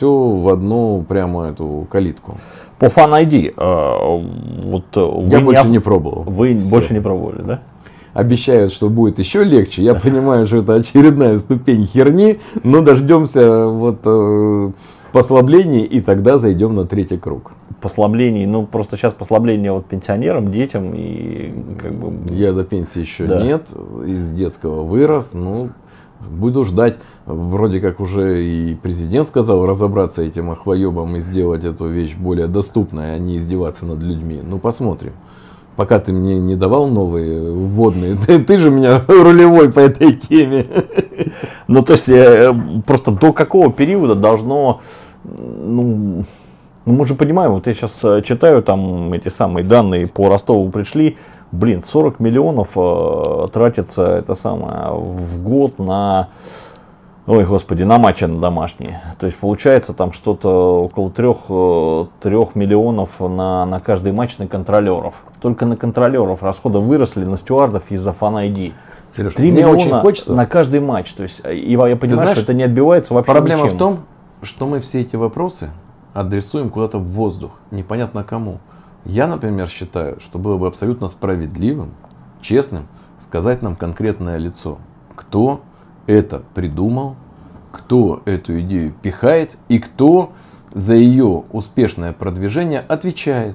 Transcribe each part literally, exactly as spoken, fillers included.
все в одну прямо эту калитку. По Fan ай ди, э, вот я вы больше не, не пробовал. Вы Все. больше не пробовали, да? Обещают, что будет еще легче. Я понимаю, что это очередная ступень херни, но дождемся вот э, послаблений, и тогда зайдем на третий круг. Послаблений, ну просто сейчас послабления вот пенсионерам, детям и как бы... Я до пенсии еще Да. нет, из детского вырос, ну буду ждать. Вроде как уже и президент сказал разобраться этим охвоебом и сделать эту вещь более доступной, а не издеваться над людьми. Ну посмотрим. Пока ты мне не давал новые вводные, ты, ты же у меня рулевой по этой теме. Ну, то есть, просто до какого периода должно, ну, ну, мы же понимаем, вот я сейчас читаю там эти самые данные по Ростову пришли, блин, сорок миллионов э, тратится это самое в год на, ой, господи, на матчи на домашние. То есть, получается там что-то около трех, трех миллионов на, на каждый матч на контролеров. Только на контролеров расходы выросли, на стюардов из-за Fan ай ди. Сереж, три мне очень миллиона хочется. на каждый матч. То есть, и я понимаю, знаешь, что это не отбивается вообще Проблема ничем. в том, что мы все эти вопросы адресуем куда-то в воздух, непонятно кому. Я, например, считаю, что было бы абсолютно справедливым, честным сказать нам конкретное лицо, кто это придумал, кто эту идею пихает и кто за ее успешное продвижение отвечает.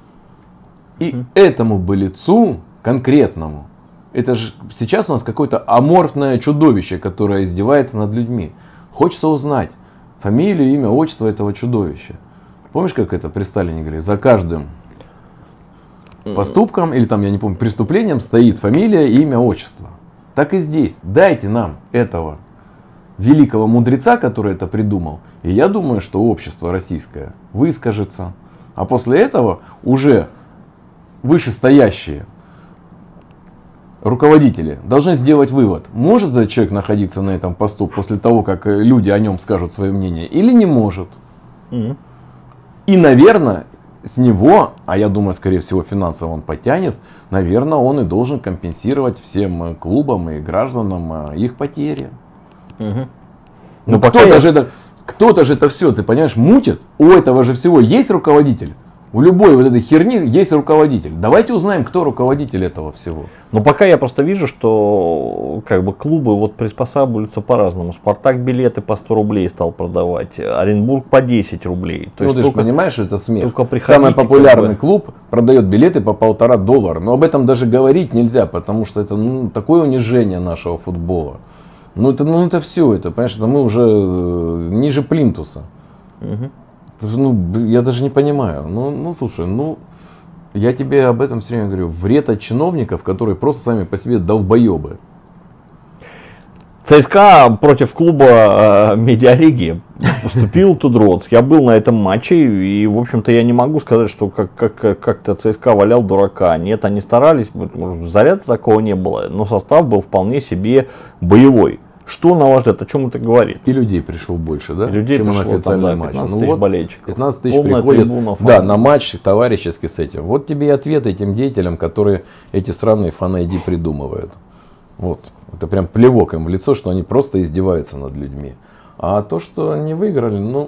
И mm-hmm. этому бы лицу конкретному, это же сейчас у нас какое-то аморфное чудовище, которое издевается над людьми. Хочется узнать фамилию, имя, отчество этого чудовища. Помнишь, как это при Сталине говорили? За каждым поступком или там, я не помню, преступлением стоит фамилия, имя, отчество. Так и здесь. Дайте нам этого великого мудреца, который это придумал. И я думаю, что общество российское выскажется. А после этого уже вышестоящие руководители должны сделать вывод, может этот человек находиться на этом посту после того, как люди о нем скажут свое мнение, или не может. Mm-hmm. И, наверное, с него, а я думаю, скорее всего, финансово он потянет, наверное, он и должен компенсировать всем клубам и гражданам их потери. Mm-hmm. Ну, кто-то, я... же это, кто-то же это все, ты понимаешь, мутит. У этого же всего есть руководитель. У любой вот этой херни есть руководитель. Давайте узнаем, кто руководитель этого всего. Но пока я просто вижу, что как бы клубы вот приспосабливаются по-разному. Спартак билеты по сто рублей стал продавать, Оренбург по десять рублей. То ну есть ты только, же понимаешь, что это смех. Самый популярный как бы... клуб продает билеты по полтора доллара. Но об этом даже говорить нельзя, потому что это ну, такое унижение нашего футбола. Ну это, ну, это все, это, понимаешь, это мы уже ниже плинтуса. Угу. Ну, я даже не понимаю. Ну, ну, слушай, ну, я тебе об этом все время говорю. Вред от чиновников, которые просто сами по себе долбоебы. ЦСКА против клуба э, Медиалиги уступил Тудроц. Я был на этом матче, и, в общем-то, я не могу сказать, что как, как, как-то ЦСКА валял дурака. Нет, они старались, может, заряда такого не было, но состав был вполне себе боевой. Что, на ваш взгляд, о чем это говорит? И людей пришло больше, да? И людей чем пришло, на официальный там, да, матч. пятнадцать ну, тысяч вот, болельщиков. пятнадцать тысяч Полная приходят трибуна, да, на матч товарищеский с этим. Вот тебе и ответ этим деятелям, которые эти сраные Fan ай ди придумывают. Вот. Это прям плевок им в лицо, что они просто издеваются над людьми. А то, что они выиграли, ну...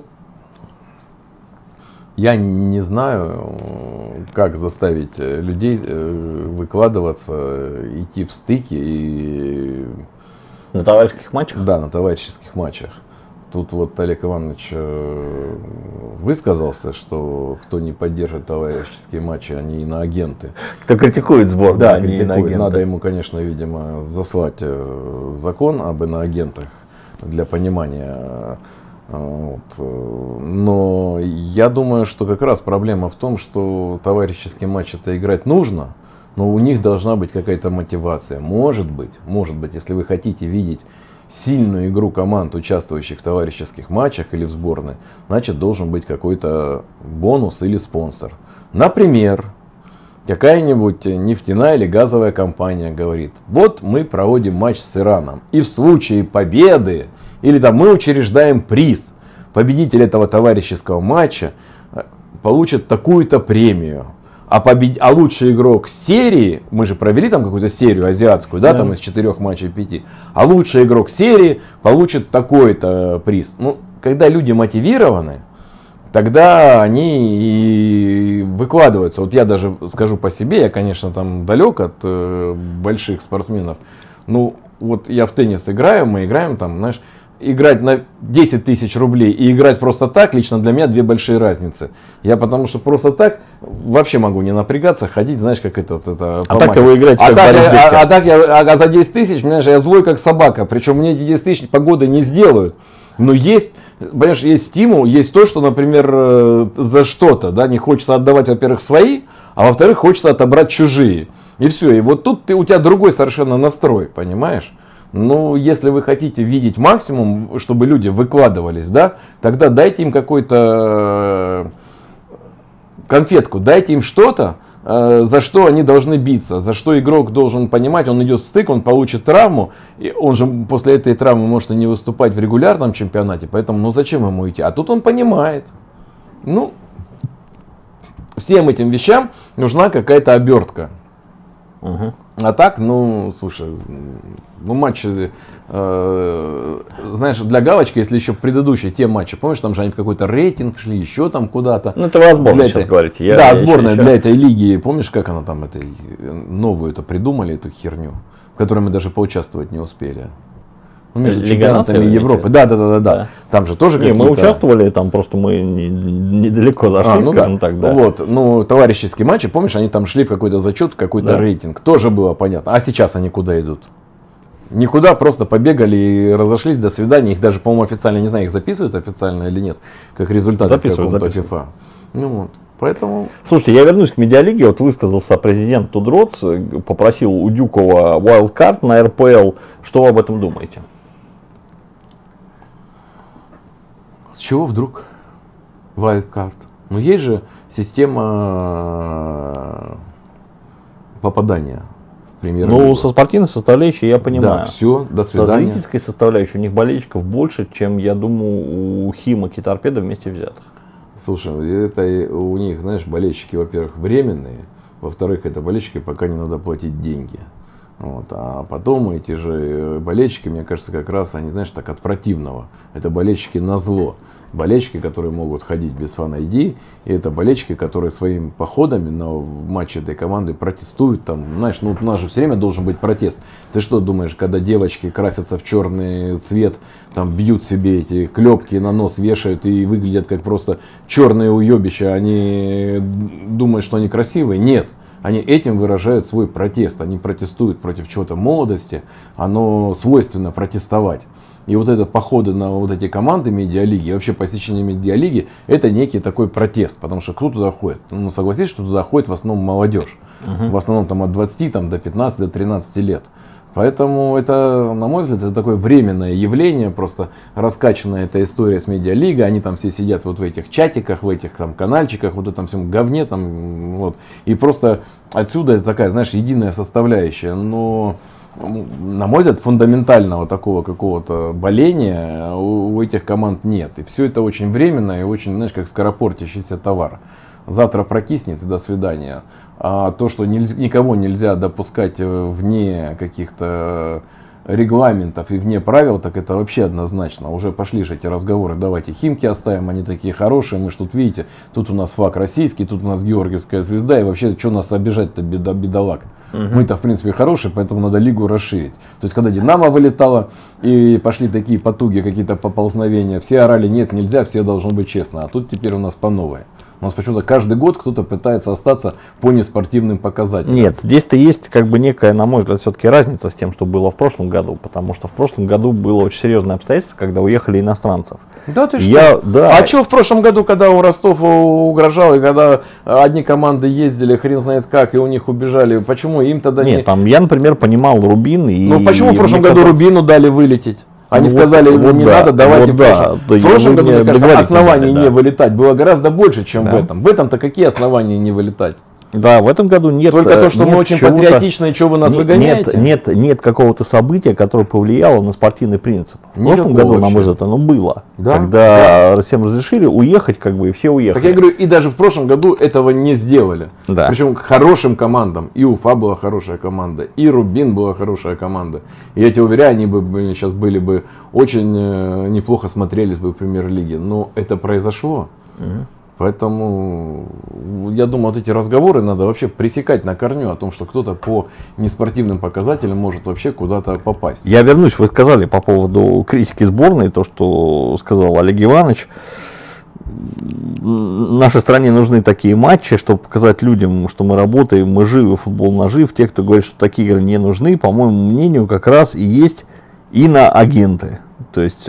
Я не знаю, как заставить людей выкладываться, идти в стыки и... На товарищеских матчах? Да, на товарищеских матчах. Тут вот Олег Иванович высказался, что кто не поддержит товарищеские матчи, они иноагенты. Кто критикует сборную, да, они иноагенты. Надо ему, конечно, видимо, заслать закон об иноагентах для понимания. Вот. Но я думаю, что как раз проблема в том, что товарищеский матч это играть нужно, но у них должна быть какая-то мотивация. Может быть, может быть, если вы хотите видеть сильную игру команд, участвующих в товарищеских матчах или в сборной, значит должен быть какой-то бонус или спонсор. Например, какая-нибудь нефтяная или газовая компания говорит, вот мы проводим матч с Ираном, и в случае победы, или там мы учреждаем приз, победитель этого товарищеского матча получит такую-то премию. А, побед... а лучший игрок серии, мы же провели там какую-то серию азиатскую, да, да, там из четырех матчей пяти. А лучший игрок серии получит такой-то приз. Ну, когда люди мотивированы, тогда они и выкладываются. Вот я даже скажу по себе, я, конечно, там далек от э, больших спортсменов. Ну, вот я в теннис играю, мы играем там, знаешь, играть на десять тысяч рублей и играть просто так, лично для меня две большие разницы. Я потому что просто так вообще могу не напрягаться, ходить, знаешь, как это... это а так вы играете а как так, Борис я, а, а так я а, а за десять тысяч, понимаешь, я злой как собака. Причем мне эти десять тысяч погоды не сделают. Но есть, понимаешь, есть стимул, есть то, что, например, за что-то, да, не хочется отдавать, во-первых, свои, а во-вторых, хочется отобрать чужие. И все. И вот тут ты, у тебя другой совершенно настрой, понимаешь? Ну, если вы хотите видеть максимум, чтобы люди выкладывались, да, тогда дайте им какой-то конфетку, дайте им что-то, за что они должны биться, за что игрок должен понимать, он идет в стык, он получит травму, и он же после этой травмы может и не выступать в регулярном чемпионате, поэтому ну зачем ему идти? А тут он понимает. Ну, всем этим вещам нужна какая-то обертка. Угу. А так, ну, слушай, ну матчи, э, знаешь, для галочки, если еще предыдущие те матчи, помнишь, там же они в какой-то рейтинг шли, еще там куда-то. Ну, это вы о сборной сейчас этой, говорите. Я, да, я сборная еще, для еще... этой лиги, помнишь, как она там, этой, новую это придумали, эту херню, в которой мы даже поучаствовать не успели. Ну, между Лига чемпионатами наций, Европы. Да, да, да, да, да. Там же тоже не, какие-то... мы участвовали, там просто мы недалеко зашли, а, ну скажем да. так, да. Вот, ну, товарищеские матчи, помнишь, они там шли в какой-то зачет, в какой-то да. рейтинг. Тоже было понятно. А сейчас они куда идут? Никуда, просто побегали и разошлись, до свидания. Их даже, по-моему, официально, не знаю, их записывают официально или нет, как результат какого-то FIFA. Ну вот. Поэтому... Слушайте, я вернусь к медиалиге. Вот высказался президент Тудроц, попросил у Дюкова wildcard на эр пэ эл. Что вы об этом думаете? С чего вдруг wildcard? Ну, есть же система попадания в премьер-лигу. Ну, со спортивной составляющей я понимаю. Да, все, до свидания. Со зрительской составляющей у них болельщиков больше, чем, я думаю, у Химок и Торпедо вместе взятых. Слушай, это у них, знаешь, болельщики, во-первых, временные. Во-вторых, это болельщики, пока не надо платить деньги. Вот. А потом эти же болельщики, мне кажется, как раз они, знаешь, так от противного. Это болельщики на зло. Болельщики, которые могут ходить без фан-ай ди. И это болельщики, которые своими походами на матчи этой команды протестуют. Там, знаешь, ну у нас же все время должен быть протест. Ты что думаешь, когда девочки красятся в черный цвет, там бьют себе эти клепки на нос, вешают и выглядят как просто черные уебища, они думают, что они красивые? Нет. Они этим выражают свой протест. Они протестуют против чего-то молодости. Оно свойственно протестовать. И вот это походы на вот эти команды медиалиги, вообще посещение медиалиги, это некий такой протест. Потому что кто туда ходит? Ну, согласись, что туда ходит в основном молодежь. Uh-huh. В основном там от двадцати там, до пятнадцати, до тринадцати лет. Поэтому это, на мой взгляд, это такое временное явление, просто раскачанная эта история с медиалигой. Они там все сидят вот в этих чатиках, в этих там канальчиках, вот в этом всем говне там, вот. И просто отсюда это такая, знаешь, единая составляющая. Но, на мой взгляд, фундаментального такого какого-то боления у, у этих команд нет. И все это очень временно и очень, знаешь, как скоропортящийся товар. Завтра прокиснет и до свидания. А то, что нельзя, никого нельзя допускать вне каких-то регламентов и вне правил, так это вообще однозначно. Уже пошли же эти разговоры, давайте Химки оставим, они такие хорошие, мы ж тут, видите, тут у нас флаг российский, тут у нас георгиевская звезда, и вообще, что нас обижать-то, беда, бедолаг. Угу. Мы-то, в принципе, хорошие, поэтому надо лигу расширить. То есть, когда Динамо вылетало, и пошли такие потуги, какие-то поползновения, все орали, нет, нельзя, все должно быть честно, а тут теперь у нас по новой. У нас почему-то каждый год кто-то пытается остаться по неспортивным показателям. Нет, здесь-то есть как бы некая, на мой взгляд, все-таки разница с тем, что было в прошлом году. Потому что в прошлом году было очень серьезное обстоятельство, когда уехали иностранцев. Да ты Я, что? да. А что в прошлом году, когда у Ростов угрожал, и когда одни команды ездили, хрен знает как, и у них убежали, почему им тогда не... Нет, там я, например, понимал Рубин. И... Ну почему в прошлом году казалось... Рубину дали вылететь? Они ну, сказали, вот, не да, надо, давайте вот, в прошлом, да, в прошлом году, мне кажется, оснований да. не вылетать было гораздо больше, чем да. в этом. В этом-то какие основания не вылетать? Да, в этом году нет. Только то, что нет мы очень патриотичны, и что вы нас нет, выгоняете? Нет, нет, нет какого-то события, которое повлияло на спортивный принцип. В Никакого прошлом году, вообще. на мой взгляд, оно было. Да? Когда да. всем разрешили уехать, как бы, и все уехали. Так я говорю, и даже в прошлом году этого не сделали. Да. Причем к хорошим командам. И Уфа была хорошая команда, и Рубин была хорошая команда. И я тебе уверяю, они бы были, сейчас были бы очень э, неплохо смотрелись бы в премьер-лиге. Но это произошло. Угу. Поэтому я думаю, вот эти разговоры надо вообще пресекать на корню о том, что кто-то по неспортивным показателям может вообще куда-то попасть. Я вернусь, вы сказали по поводу критики сборной, то, что сказал Олег Иванович. Нашей стране нужны такие матчи, чтобы показать людям, что мы работаем, мы живы, футбол нажив. Те, кто говорит, что такие игры не нужны, по моему мнению, как раз и есть иноагенты. То есть...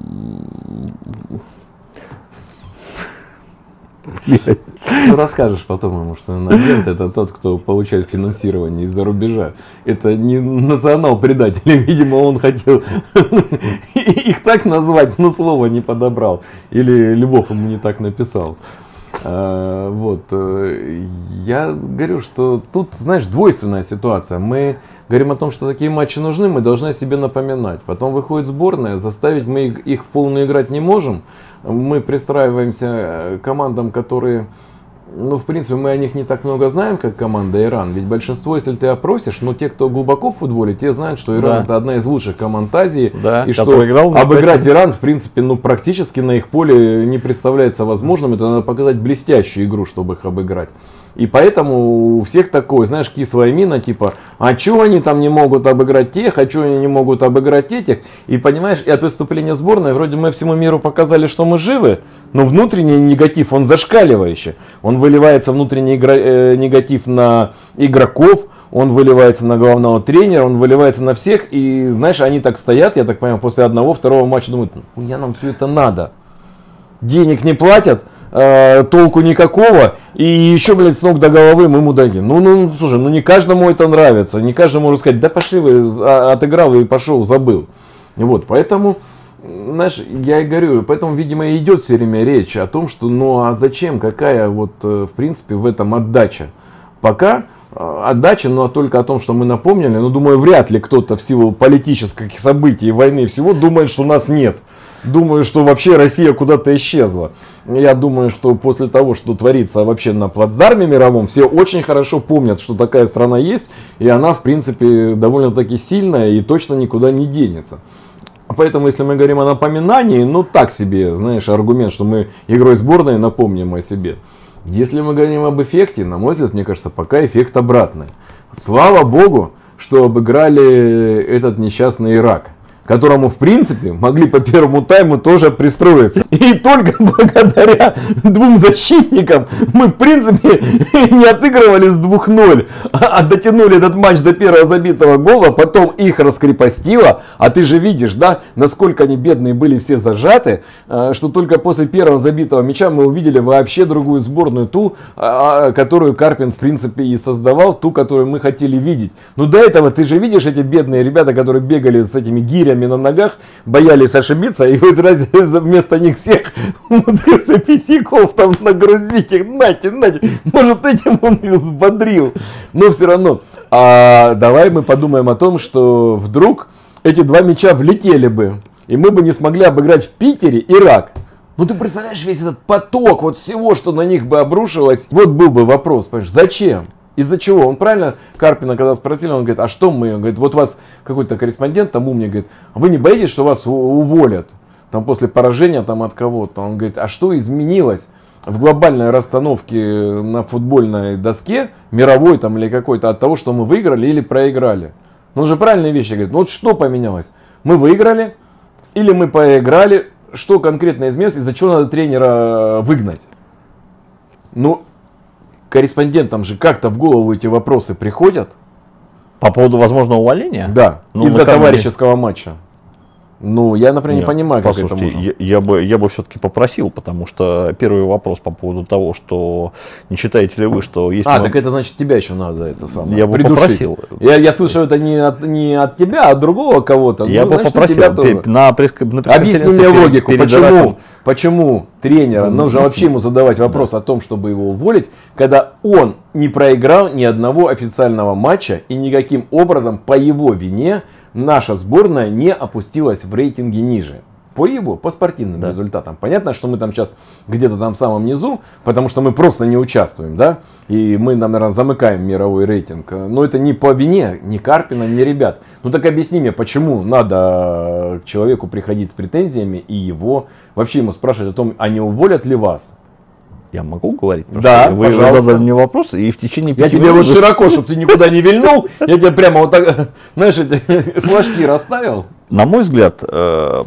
Ну, расскажешь потом ему, что иноагент это тот, кто получает финансирование из-за рубежа. Это не национал-предатели, видимо, он хотел их так назвать, но слова не подобрал. Или Львов ему не так написал. Вот. Я говорю, что тут, знаешь, двойственная ситуация. Мы говорим о том, что такие матчи нужны, мы должны о себе напоминать. Потом выходит сборная, заставить мы их в полную играть не можем. Мы пристраиваемся к командам, которые, ну, в принципе, мы о них не так много знаем, как команда Иран. Ведь большинство, если ты опросишь, но те, кто глубоко в футболе, те знают, что Иран да. это одна из лучших команд Азии. Да, и что играл, обыграть Иран, в принципе, ну, практически на их поле не представляется возможным. Это надо показать блестящую игру, чтобы их обыграть. И поэтому у всех такое, знаешь, кислая мина, типа, а чего они там не могут обыграть тех, а чего они не могут обыграть этих. И понимаешь, и от выступления сборной, вроде мы всему миру показали, что мы живы, но внутренний негатив, он зашкаливающий. Он выливается, внутренний игра, э, негатив на игроков, он выливается на главного тренера, он выливается на всех. И знаешь, они так стоят, я так понимаю, после одного, второго матча думают, ну я нам все это надо. Денег не платят. Э, толку никакого, и еще, блядь, с ног до головы мы мудаки. Ну, ну, слушай, ну не каждому это нравится, не каждому может сказать, да пошли вы, отыграл и пошел, забыл. Вот, поэтому, знаешь, я и говорю, поэтому, видимо, идет все время речь о том, что, ну, а зачем, какая вот, в принципе, в этом отдача. Пока отдача, но только о том, что мы напомнили, но, думаю, вряд ли кто-то в силу политических событий, войны и всего думает, что нас нет. Думаю, что вообще Россия куда-то исчезла. Я думаю, что после того, что творится вообще на плацдарме мировом, все очень хорошо помнят, что такая страна есть, и она, в принципе, довольно-таки сильная и точно никуда не денется. Поэтому, если мы говорим о напоминании, ну так себе, знаешь, аргумент, что мы игрой сборной напомним о себе. Если мы говорим об эффекте, на мой взгляд, мне кажется, пока эффект обратный. Слава богу, что обыграли этот несчастный Ирак, которому, в принципе, могли по первому тайму тоже пристроиться. И только благодаря двум защитникам мы, в принципе, не отыгрывали с двух ноль, а дотянули этот матч до первого забитого гола, потом их раскрепостило. А ты же видишь, да, насколько они бедные были все зажаты, что только после первого забитого мяча мы увидели вообще другую сборную, ту, которую Карпин, в принципе, и создавал, ту, которую мы хотели видеть. Но до этого ты же видишь эти бедные ребята, которые бегали с этими гирями на ногах, боялись ошибиться, и вот вместо них всех умудрился писяков там нагрузить их, нате, нате, может этим он их взбодрил, но все равно. А давай мы подумаем о том, что вдруг эти два мяча влетели бы, и мы бы не смогли обыграть в Питере Ирак. Ну ты представляешь весь этот поток вот всего, что на них бы обрушилось, вот был бы вопрос, понимаешь, зачем? Из-за чего? Он правильно Карпина, когда спросили, он говорит, а что мы? Он говорит, вот вас какой-то корреспондент там умный говорит, а вы не боитесь, что вас уволят там после поражения там от кого-то? Он говорит, а что изменилось в глобальной расстановке на футбольной доске, мировой там или какой-то, от того, что мы выиграли или проиграли? Ну, он же правильные вещи говорит, ну вот что поменялось? Мы выиграли или мы проиграли? Что конкретно изменилось? Из-за чего надо тренера выгнать? Ну, корреспондентам же как-то в голову эти вопросы приходят. По поводу возможного увольнения? Да, ну, из-за товарищеского матча. Ну, я, например, Нет, не понимаю, как это послушайте, можно. Я, я бы, я бы все-таки попросил, потому что первый вопрос по поводу того, что не считаете ли вы, что если А, мы... так это значит, тебя еще надо это самое Я бы придушить. попросил. Я, я слышу, это не от, не от тебя, а от другого кого-то. Я ну, бы значит, попросил. тебя тоже. На пресс, на Объясни мне перед- логику, перед почему, Ираком. почему тренера нужно вообще ему задавать вопрос о том, чтобы его уволить, когда он не проиграл ни одного официального матча и никаким образом по его вине наша сборная не опустилась в рейтинге ниже. По его, по спортивным Да. результатам. Понятно, что мы там сейчас где-то там в самом низу, потому что мы просто не участвуем, да, и мы, наверное, замыкаем мировой рейтинг. Но это не по вине ни Карпина, ни ребят. Ну так объясни мне, почему надо к человеку приходить с претензиями и его, вообще ему спрашивать о том, а не уволят ли вас? Я могу говорить? Потому Да, что вы, вы пожалуйста. задали мне вопрос, и в течение Я пяти тебе минут вот вы- широко, чтобы ты никуда не вильнул, я тебе прямо вот так, знаешь, эти флажки расставил. На мой взгляд, э,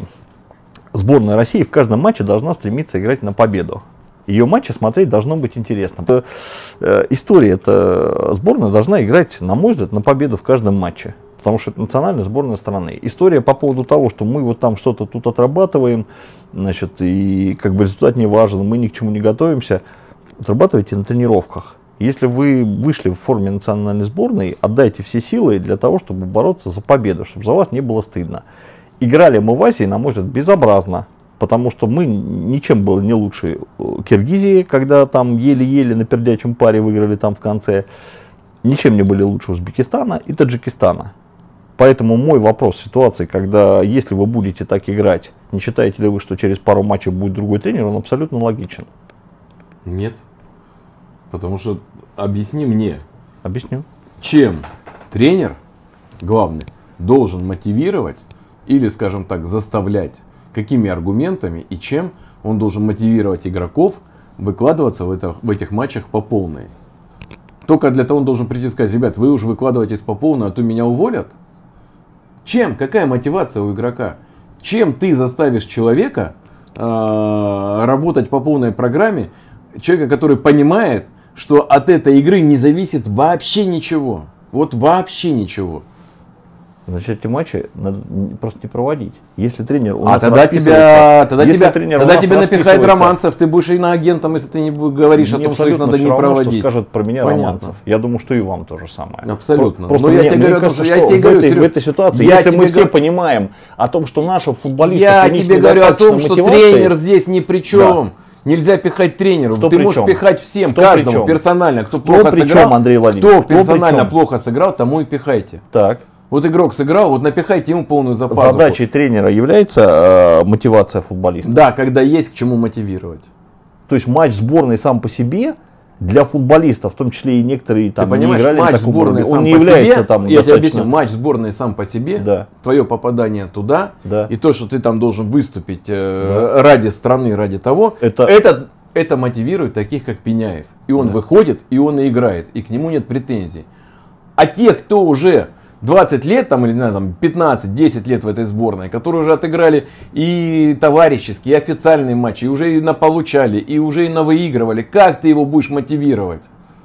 сборная России в каждом матче должна стремиться играть на победу. Ее матчи смотреть должно быть интересно. Это, э, история, это сборная должна играть, на мой взгляд, на победу в каждом матче. Потому что это национальная сборная страны. История по поводу того, что мы вот там что-то тут отрабатываем, значит, и как бы результат не важен, мы ни к чему не готовимся, отрабатывайте на тренировках. Если вы вышли в форме национальной сборной, отдайте все силы для того, чтобы бороться за победу, чтобы за вас не было стыдно. Играли мы в Азии, на мой взгляд, безобразно, потому что мы ничем были не лучше Киргизии, когда там еле-еле на пердячем паре выиграли там в конце, ничем не были лучше Узбекистана и Таджикистана. Поэтому мой вопрос в ситуации, когда если вы будете так играть, не считаете ли вы, что через пару матчей будет другой тренер, он абсолютно логичен. Нет, потому что объясни мне, Объясню. чем тренер, главный, должен мотивировать или, скажем так, заставлять, какими аргументами и чем он должен мотивировать игроков выкладываться в, это, в этих матчах по полной. Только для того он должен прийти и сказать: ребят, вы уже выкладываетесь по полной, а то меня уволят. Чем? Какая мотивация у игрока? Чем ты заставишь человека э, работать по полной программе, человека, который понимает, что от этой игры не зависит вообще ничего. Вот вообще ничего. Значит, эти матчи надо просто не проводить. Если тренер у А нас тогда тебя, тогда если тебя, тренер у тогда нас тебе напихает расписывается- Романцев, ты будешь иноагентом, если ты не будешь говоришь о Мне том, что их абсолютно надо всё не равно, проводить. что скажет про меня Понятно. Романцев. Я думаю, что и вам то же самое. Абсолютно. Просто Но я мне, тебе мне говорю о том, кажется, что- я что тебе в, говорю, этой, в Серег, этой ситуации, я если мы тебе все говорю- понимаем о том, что наши футболисты, Я у них тебе говорю о том, недостаточно что мотивации, тренер здесь ни при чем. Нельзя пихать тренеру. Кто Ты при можешь чем? пихать всем, Кто при каждому чем? персонально. Кто, Кто плохо при чем, сыграл, Андрей Владимирович? кто Кто при персонально чем? плохо сыграл, тому и пихайте. Так. Вот игрок сыграл, вот напихайте ему полную запасуху. Задачей тренера является э, мотивация футболиста. Да, когда есть к чему мотивировать. То есть матч сборной сам по себе для футболистов, в том числе и некоторые там Ты понимаешь, не играли на матч таком сборной уровне, сам он не по является себе, там я тебе достаточно... объясню, матч сборной сам по себе, Да. твое попадание туда, Да. и то, что ты там должен выступить э, Да. ради страны, ради того, Это- это, это мотивирует таких, как Пеняев. И он Да. выходит, и он и играет, и к нему нет претензий. А тех, кто уже двадцать лет, там, или не знаю, там, пятнадцать-десять лет в этой сборной, которые уже отыграли и товарищеские, и официальные матчи, и уже и наполучали, и уже и навыигрывали, как ты его будешь мотивировать?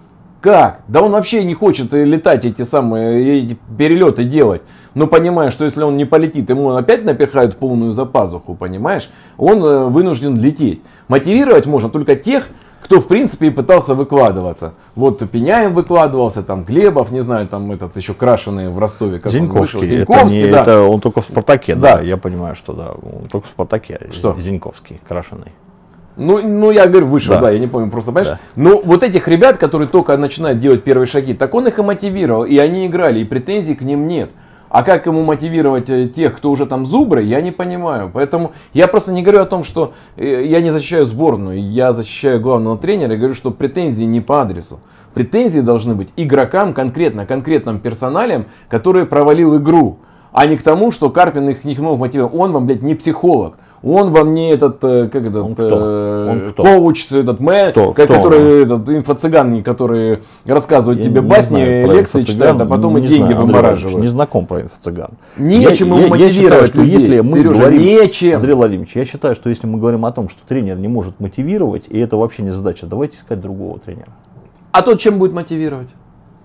Как? Да он вообще не хочет летать, эти самые эти перелеты делать. Но понимая, что если он не полетит, ему опять напихают полную запазуху, понимаешь? Он э, вынужден лететь. Мотивировать можно только тех, кто в принципе и пытался выкладываться. Вот Пеняев выкладывался, там Глебов, не знаю, там этот еще крашеный в Ростове, как он вышел. Зиньковский, это, Зиньковский, не- да. это он только в Спартаке, да. Да. я понимаю, что да, он только в Спартаке. Что? Зиньковский, крашеный. Ну, ну, я говорю, вышел, да. Да. я не помню, просто, понимаешь? Да. Ну, вот этих ребят, которые только начинают делать первые шаги, так он их и мотивировал, и они играли, и претензий к ним нет. А как ему мотивировать э, тех, кто уже там зубры, я не понимаю. Поэтому я просто не говорю о том, что э, я не защищаю сборную, я защищаю главного тренера, и говорю, что претензии не по адресу. Претензии должны быть игрокам, конкретно, конкретным персоналям, которые провалил игру. А не к тому, что Карпин их не мог мотивировать. Он вам, блядь, не психолог. Он вам не этот, э, как этот, Он кто? э, Он кто? коуч, этот мэ, Кто? ка- Кто который, этот, инфо-цыган, который рассказывает Я тебе не басни, знаю про лекции инфо-цыган, читает, а потом и не деньги знаю, Андрей Владимирович, вымораживает. Не знаком про инфо-цыган. Нечем Я- ему я- я считаю, мотивировать что людей, если мы Сережа, говорим- нечем. Андрей Владимирович, я считаю, что если мы говорим о том, что тренер не может мотивировать, и это вообще не задача, давайте искать другого тренера. А тот чем будет мотивировать?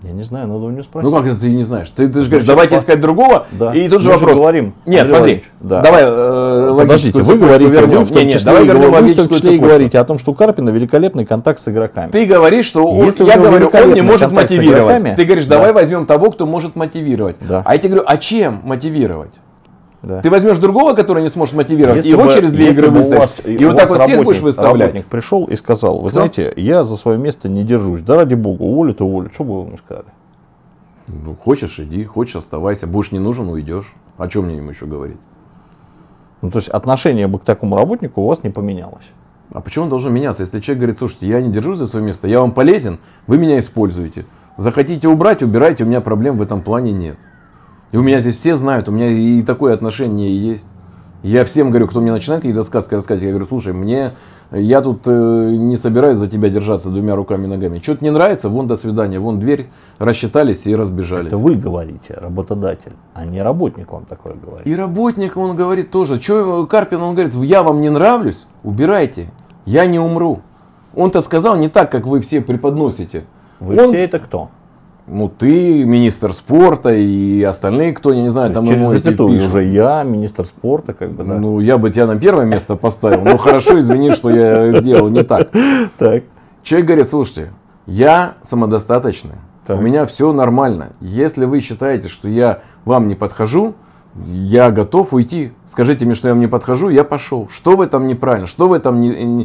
Я не знаю, надо у него спросить. Ну как это ты не знаешь? Ты, ты же говоришь, давайте искать другого, да. и тут же Мы вопрос. Же говорим, нет, смотри, да. давай э, Подождите, вы говорите, вернем. вы в том не, числе, не, давай вернем вы в том числе и цепочку. говорите о том, что у Карпина великолепный контакт с игроками. Ты говоришь, что он, Если я говорю, он не может контакт с мотивировать. игроками, Ты говоришь, давай да. возьмем того, кто может мотивировать. Да. А я тебе говорю, а чем мотивировать? Да. Ты возьмешь другого, который не сможет мотивировать, Если его бы, через две игры выставишь, и вот так вот всех будешь выставлять. Работник пришел и сказал, вы Кто? знаете, я за свое место не держусь, да ради бога, уволят и уволят, что бы вы ему сказали? Ну, хочешь, иди, хочешь, оставайся, будешь не нужен, уйдешь. О чем мне ему еще говорить? Ну, то есть отношение бы к такому работнику у вас не поменялось. А почему он должен меняться? Если человек говорит, слушайте, я не держусь за свое место, я вам полезен, вы меня используете. Захотите убрать, убирайте, у меня проблем в этом плане нет. И у меня здесь все знают, у меня и такое отношение есть. Я всем говорю, кто мне начинает какие-то сказки рассказывать, я говорю, слушай, мне, я тут э, не собираюсь за тебя держаться двумя руками и ногами. Что-то не нравится, вон до свидания, вон дверь, рассчитались и разбежались. Это вы говорите, работодатель, а не работник вам такое говорит. И работник, он говорит тоже, что Карпин, он говорит, я вам не нравлюсь, убирайте, я не умру. Он-то сказал не так, как вы все преподносите. Вы он... все это кто? Ну, ты, министр спорта и остальные, кто, я не знаю, там через ему эти запятую пишут. уже я, министр спорта, как бы, да. Ну, я бы тебя на первое место поставил. Ну, хорошо, извини, что я сделал не так. Так. Человек говорит, слушайте, я самодостаточный, Так. у меня все нормально. Если вы считаете, что я вам не подхожу, я готов уйти. Скажите мне, что я вам не подхожу, я пошел. Что в этом неправильно? Что в этом не, не,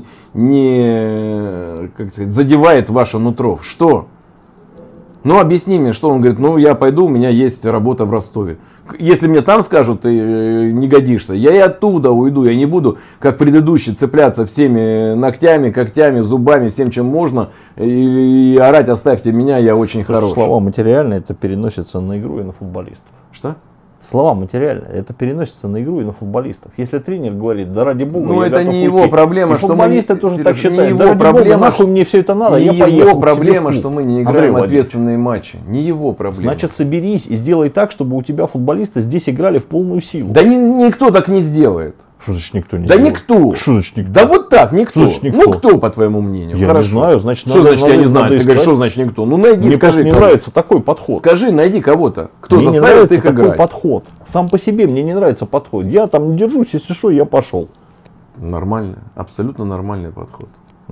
не как сказать, задевает ваше нутро? Что? Ну, объясни мне, что он говорит, ну, я пойду, у меня есть работа в Ростове. Если мне там скажут, ты не годишься, я и оттуда уйду, я не буду, как предыдущий, цепляться всеми ногтями, когтями, зубами, всем, чем можно, и, и орать, оставьте меня, я очень хороший. Слова материальные, это переносится на игру и на футболистов. Что? Слова материальные, это переносится на игру и на футболистов. Если тренер говорит, да ради бога, ну, я это готов не уйти. его проблема, И что футболисты мы, тоже Сереж, так считают. не его Да ради проблема, бога, нахуй мне все это надо, не я поехал его проблема, к себе в что клуб. мы не Андрей играем Владимирович, ответственные матчи. Не его проблема. Значит, соберись и сделай так, чтобы у тебя футболисты здесь играли в полную силу. Да ни, никто так не сделает. Что значит никто не Да сделает? никто. Что значит никто? Да вот так, никто. Что значит никто? Ну кто, по твоему мнению? Я Хорошо. не знаю, значит, Что надо- значит я надо- не знаю? надо Ты говоришь, искать. что значит никто? Ну найди, Мне скажи. просто не кого. нравится такой подход. Скажи, найди кого-то, кто Мне не заставит нравится их такой играть. подход. Сам по себе мне не нравится подход. Я там не держусь, если что, я пошел. Нормальный, абсолютно нормальный подход.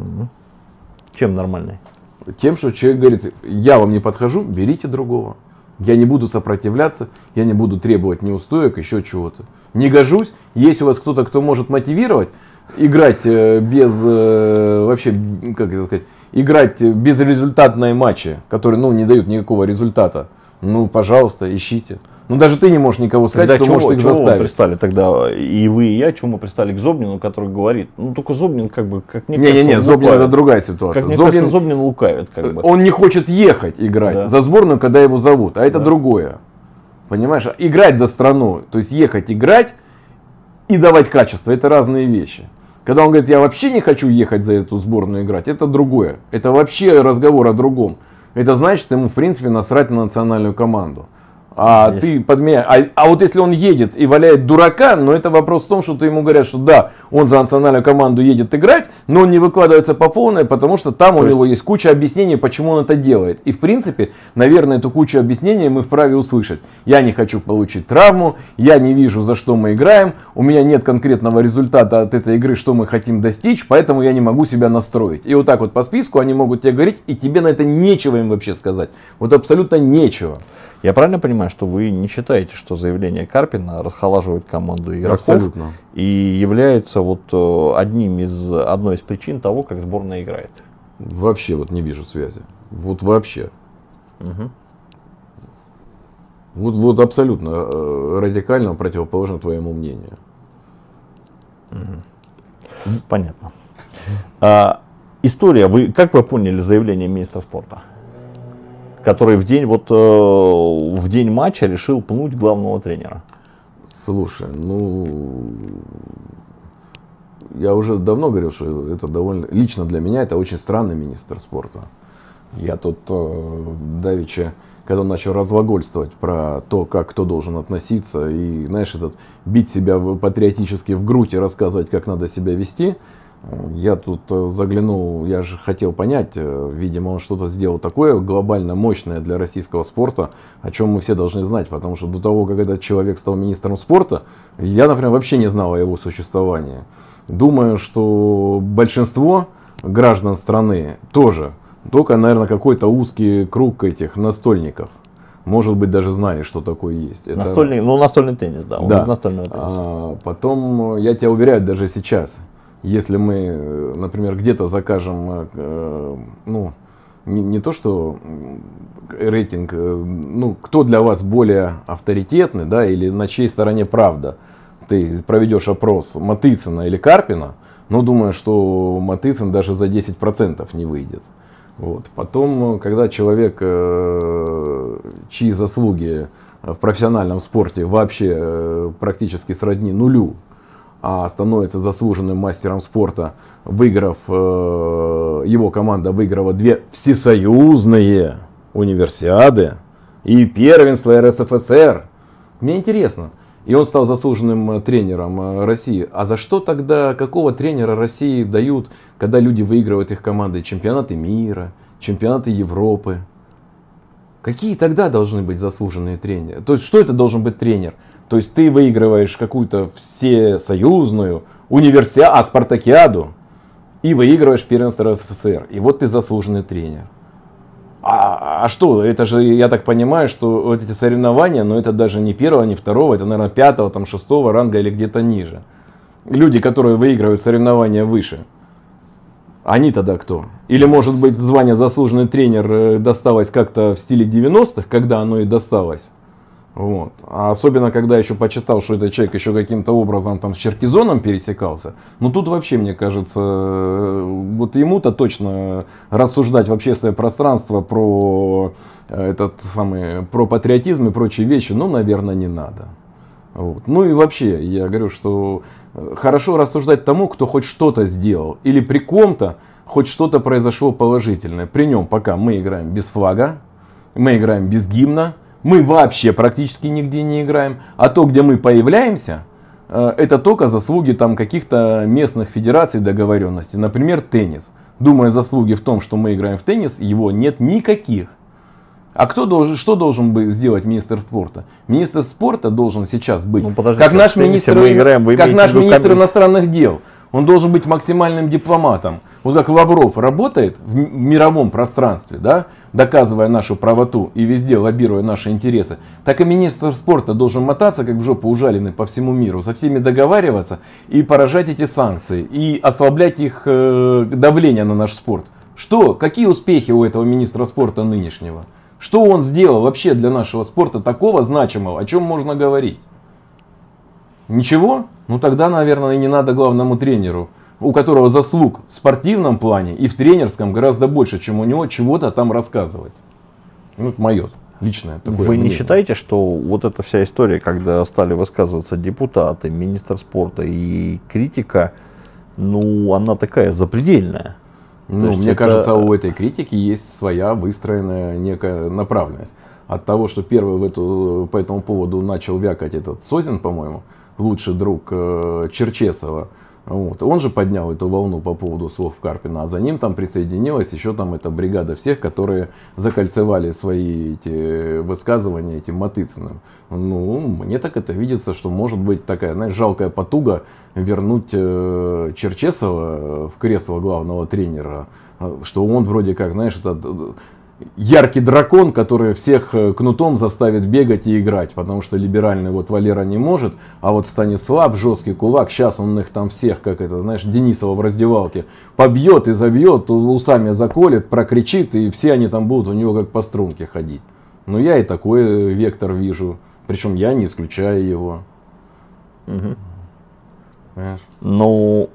Чем нормальный? Тем, что человек говорит, я вам не подхожу, берите другого. Я не буду сопротивляться, я не буду требовать неустоек, еще чего-то. Не гожусь, есть у вас кто-то, кто может мотивировать, играть э, без, э, вообще, как это сказать, играть безрезультатные матчи, которые, ну, не дают никакого результата. Ну, пожалуйста, ищите. Ну, даже ты не можешь никого сказать, Тогда кто чего, может их чего мы заставить. пристали тогда, и вы, и я, чего мы пристали к Зобнину, который говорит, ну, только Зобнин, как бы, как мне кажется, Не-не-не, он Зобнин лукавит. это другая ситуация. Как мне Зобнин, кажется, Зобнин лукавит, как бы. он не хочет ехать играть Да. за сборную, когда его зовут, а это Да. другое. Понимаешь? Играть за страну, то есть ехать играть и давать качество, это разные вещи. Когда он говорит, я вообще не хочу ехать за эту сборную играть, это другое. Это вообще разговор о другом. Это значит, ему в принципе насрать на национальную команду. А Здесь. ты подменяешь. А, а вот если он едет и валяет дурака, но это вопрос в том, что ты ему говорят, что да, он за национальную команду едет играть, но он не выкладывается по полной, потому что там То у есть- него есть куча объяснений, почему он это делает. И в принципе, наверное, эту кучу объяснений мы вправе услышать. Я не хочу получить травму, я не вижу, за что мы играем, у меня нет конкретного результата от этой игры, что мы хотим достичь, поэтому я не могу себя настроить. И вот так вот по списку они могут тебе говорить, и тебе на это нечего им вообще сказать. Вот абсолютно нечего. Я правильно понимаю, что вы не считаете, что заявление Карпина расхолаживает команду игроков Абсолютно. и является вот э, одним из, одной из причин того, как сборная играет? Вообще вот не вижу связи. Вот вообще. Мгм. Вот, вот абсолютно э, радикально противоположно твоему мнению. Понятно. А, история, вы, как вы поняли заявление министра спорта? Который в день, вот, э, в день матча решил пнуть главного тренера. Слушай, ну, я уже давно говорил, что это довольно, лично для меня это очень странный министр спорта. Я тут э, давеча, когда он начал разглагольствовать про то, как кто должен относиться, и, знаешь, этот, бить себя в- патриотически в грудь и рассказывать, как надо себя вести, Я тут заглянул, я же хотел понять, видимо, он что-то сделал такое глобально мощное для российского спорта, о чем мы все должны знать, потому что до того, как этот человек стал министром спорта, я, например, вообще не знал о его существовании. Думаю, что большинство граждан страны тоже, только, наверное, какой-то узкий круг этих настольников. Может быть, даже знали, что такое есть. Это... Настольный, ну, настольный теннис, да, он да. из настольного тенниса. А потом, я тебя уверяю, даже сейчас, если мы, например, где-то закажем, ну, не, не то что рейтинг, ну, кто для вас более авторитетный, да, или на чьей стороне правда, ты проведешь опрос Матыцына или Карпина, ну, думаю, что Матыцын даже за десять процентов не выйдет. Вот. Потом, когда человек, чьи заслуги в профессиональном спорте вообще практически сродни нулю, а становится заслуженным мастером спорта, выиграв, его команда выиграла две всесоюзные универсиады и первенство эр эс эф эс эр. Мне интересно. И он стал заслуженным тренером России. А за что тогда, какого тренера России дают, когда люди выигрывают их команды? Чемпионаты мира, чемпионаты Европы. Какие тогда должны быть заслуженные тренеры? То есть, что это должен быть тренер? То есть, ты выигрываешь какую-то всесоюзную универсиаду, а, спартакиаду, и выигрываешь первенство эр эс эф эс эр. И вот ты заслуженный тренер. А, а что, это же, я так понимаю, что вот эти соревнования, но это даже не первого, не второго, это, наверное, пятого, там, шестого ранга или где-то ниже. Люди, которые выигрывают соревнования выше, они тогда кто? Или, может быть, звание заслуженный тренер досталось как-то в стиле девяностых, когда оно и досталось? Вот. А особенно, когда еще почитал, что этот человек еще каким-то образом там с Черкизоном пересекался. Ну тут вообще, мне кажется, вот ему-то точно рассуждать в общественное пространство про этот самый, про патриотизм и прочие вещи, ну, наверное, не надо. Вот. Ну и вообще, я говорю, что хорошо рассуждать тому, кто хоть что-то сделал. Или при ком-то хоть что-то произошло положительное. При нем пока мы играем без флага, мы играем без гимна. Мы вообще практически нигде не играем. А то, где мы появляемся, это только заслуги там каких-то местных федераций, договоренностей. Например, теннис. Думаю, заслуги в том, что мы играем в теннис, его нет никаких. А кто должен, что должен бы сделать министр спорта? Министр спорта должен сейчас быть, ну, как наш министр, играем, как наш министр иностранных дел. Он должен быть максимальным дипломатом. Вот как Лавров работает в мировом пространстве, да, доказывая нашу правоту и везде лоббируя наши интересы, так и министр спорта должен мотаться, как в жопу ужаленный, по всему миру, со всеми договариваться и поражать эти санкции, и ослаблять их э, давление на наш спорт. Что? Какие успехи у этого министра спорта нынешнего? Что он сделал вообще для нашего спорта такого значимого, о чем можно говорить? Ничего? Ну тогда, наверное, и не надо главному тренеру, у которого заслуг в спортивном плане и в тренерском гораздо больше, чем у него, чего-то там рассказывать. Ну, это мое личное такое Вы мнение. Не считаете, что вот эта вся история, когда стали высказываться депутаты, министр спорта и критика, ну, она такая запредельная? Ну, мне это... кажется, у этой критики есть своя выстроенная некая направленность. От того, что первый в эту, по этому поводу начал вякать этот Созин, по-моему, лучший друг э, Черчесова. Вот. Он же поднял эту волну по поводу слов Карпина, а за ним там присоединилась еще там эта бригада всех, которые закольцевали свои эти высказывания этим Матыцыным. Ну, мне так это видится, что может быть такая, знаешь, жалкая потуга вернуть э, Черчесова в кресло главного тренера, что он вроде как, знаешь, это... яркий дракон, который всех кнутом заставит бегать и играть, потому что либеральный вот Валера не может, а вот Станислав, жесткий кулак, сейчас он их там всех, как это, знаешь, Денисова в раздевалке, побьет и забьет, усами заколет, прокричит, и все они там будут у него как по струнке ходить. Но я и такой вектор вижу, причем я не исключаю его. Угу. Понимаешь? Ну,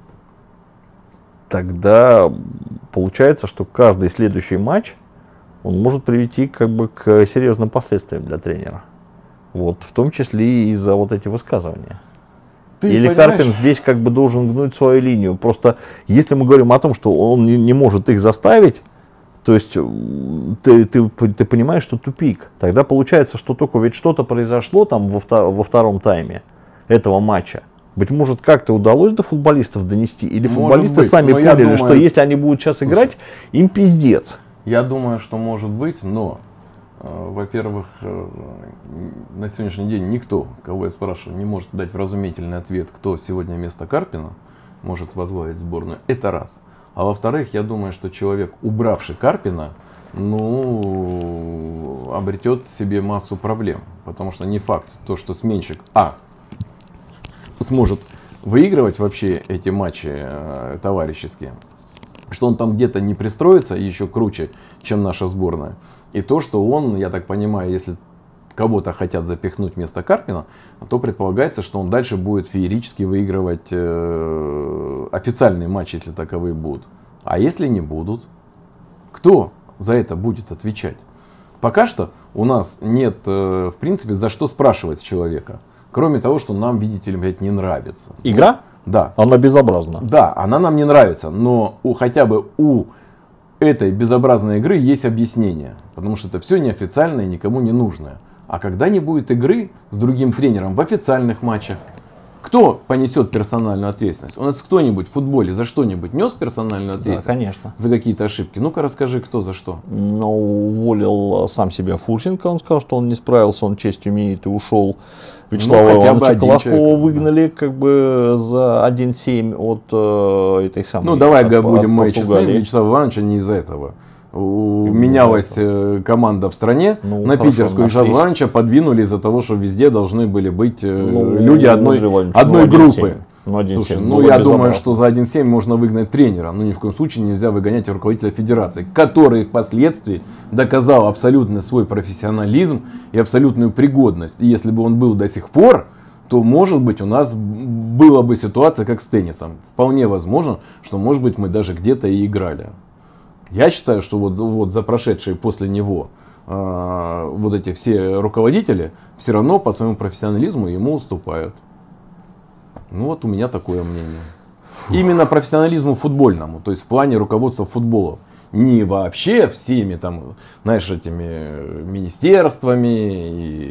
тогда получается, что каждый следующий матч он может привести как бы к серьезным последствиям для тренера. Вот, в том числе и из-за вот эти высказывания. Ты Или понимаешь? Карпин здесь как бы должен гнуть свою линию. Просто если мы говорим о том, что он не, не может их заставить, то есть ты, ты, ты понимаешь, что тупик. Тогда получается, что только ведь что-то произошло там во, втор, во втором тайме этого матча. Быть может, как-то удалось до футболистов донести? Или Может футболисты быть, сами но я поняли, думаю- что если они будут сейчас играть, им пиздец. Я думаю, что может быть, но, э, во-первых, э, на сегодняшний день никто, кого я спрашиваю, не может дать вразумительный ответ, кто сегодня вместо Карпина может возглавить сборную. Это раз. А во-вторых, я думаю, что человек, убравший Карпина, ну, обретет себе массу проблем. Потому что не факт, то, что сменщик А сможет выигрывать вообще эти матчи э, товарищеские, что он там где-то не пристроится еще круче, чем наша сборная. И то, что он, я так понимаю, если кого-то хотят запихнуть вместо Карпина, то предполагается, что он дальше будет феерически выигрывать э, официальные матчи, если таковые будут. А если не будут, кто за это будет отвечать? Пока что у нас нет, э, в принципе, за что спрашивать с человека. Кроме того, что нам, видите ли, блядь, не нравится. Игра? Да. Она безобразна. Да, она нам не нравится, но у, хотя бы у этой безобразной игры есть объяснение. Потому что это все неофициальное и никому не нужное. А когда не будет игры с другим тренером в официальных матчах, кто понесет персональную ответственность? У нас кто-нибудь в футболе за что-нибудь нес персональную ответственность? Да, конечно. За какие-то ошибки? Ну-ка расскажи, кто за что? Но уволил сам себя Фурсенко, он сказал, что он не справился, он честь имеет и ушел. Вячеслава Ну, хотя бы Ивановича один Колоскова человек, выгнали как бы за один семь от э, этой самой. Ну давай от, будем от мы честны, Португалии. Вячеслава Ивановича не из-за этого. У- И Менялась не э, команда в стране, Ну, на хорошо, питерскую нашлись. Вячеслава Ивановича подвинули из-за того, что везде должны были быть э, Ну, люди одной, Андрей Владимирович, одной ну, один группы. семь. Ну, один Слушай, семь. ну Было я безобразно. думаю, что за один семь можно выгнать тренера, но ни в коем случае нельзя выгонять руководителя федерации, который впоследствии доказал абсолютный свой профессионализм и абсолютную пригодность. И если бы он был до сих пор, то, может быть, у нас была бы ситуация, как с теннисом. Вполне возможно, что, может быть, мы даже где-то и играли. Я считаю, что вот, вот за прошедшие после него э, вот эти все руководители все равно по своему профессионализму ему уступают. Ну вот у меня такое мнение. Фух. Именно профессионализму футбольному, то есть в плане руководства футболом. Не вообще всеми там, знаешь, этими министерствами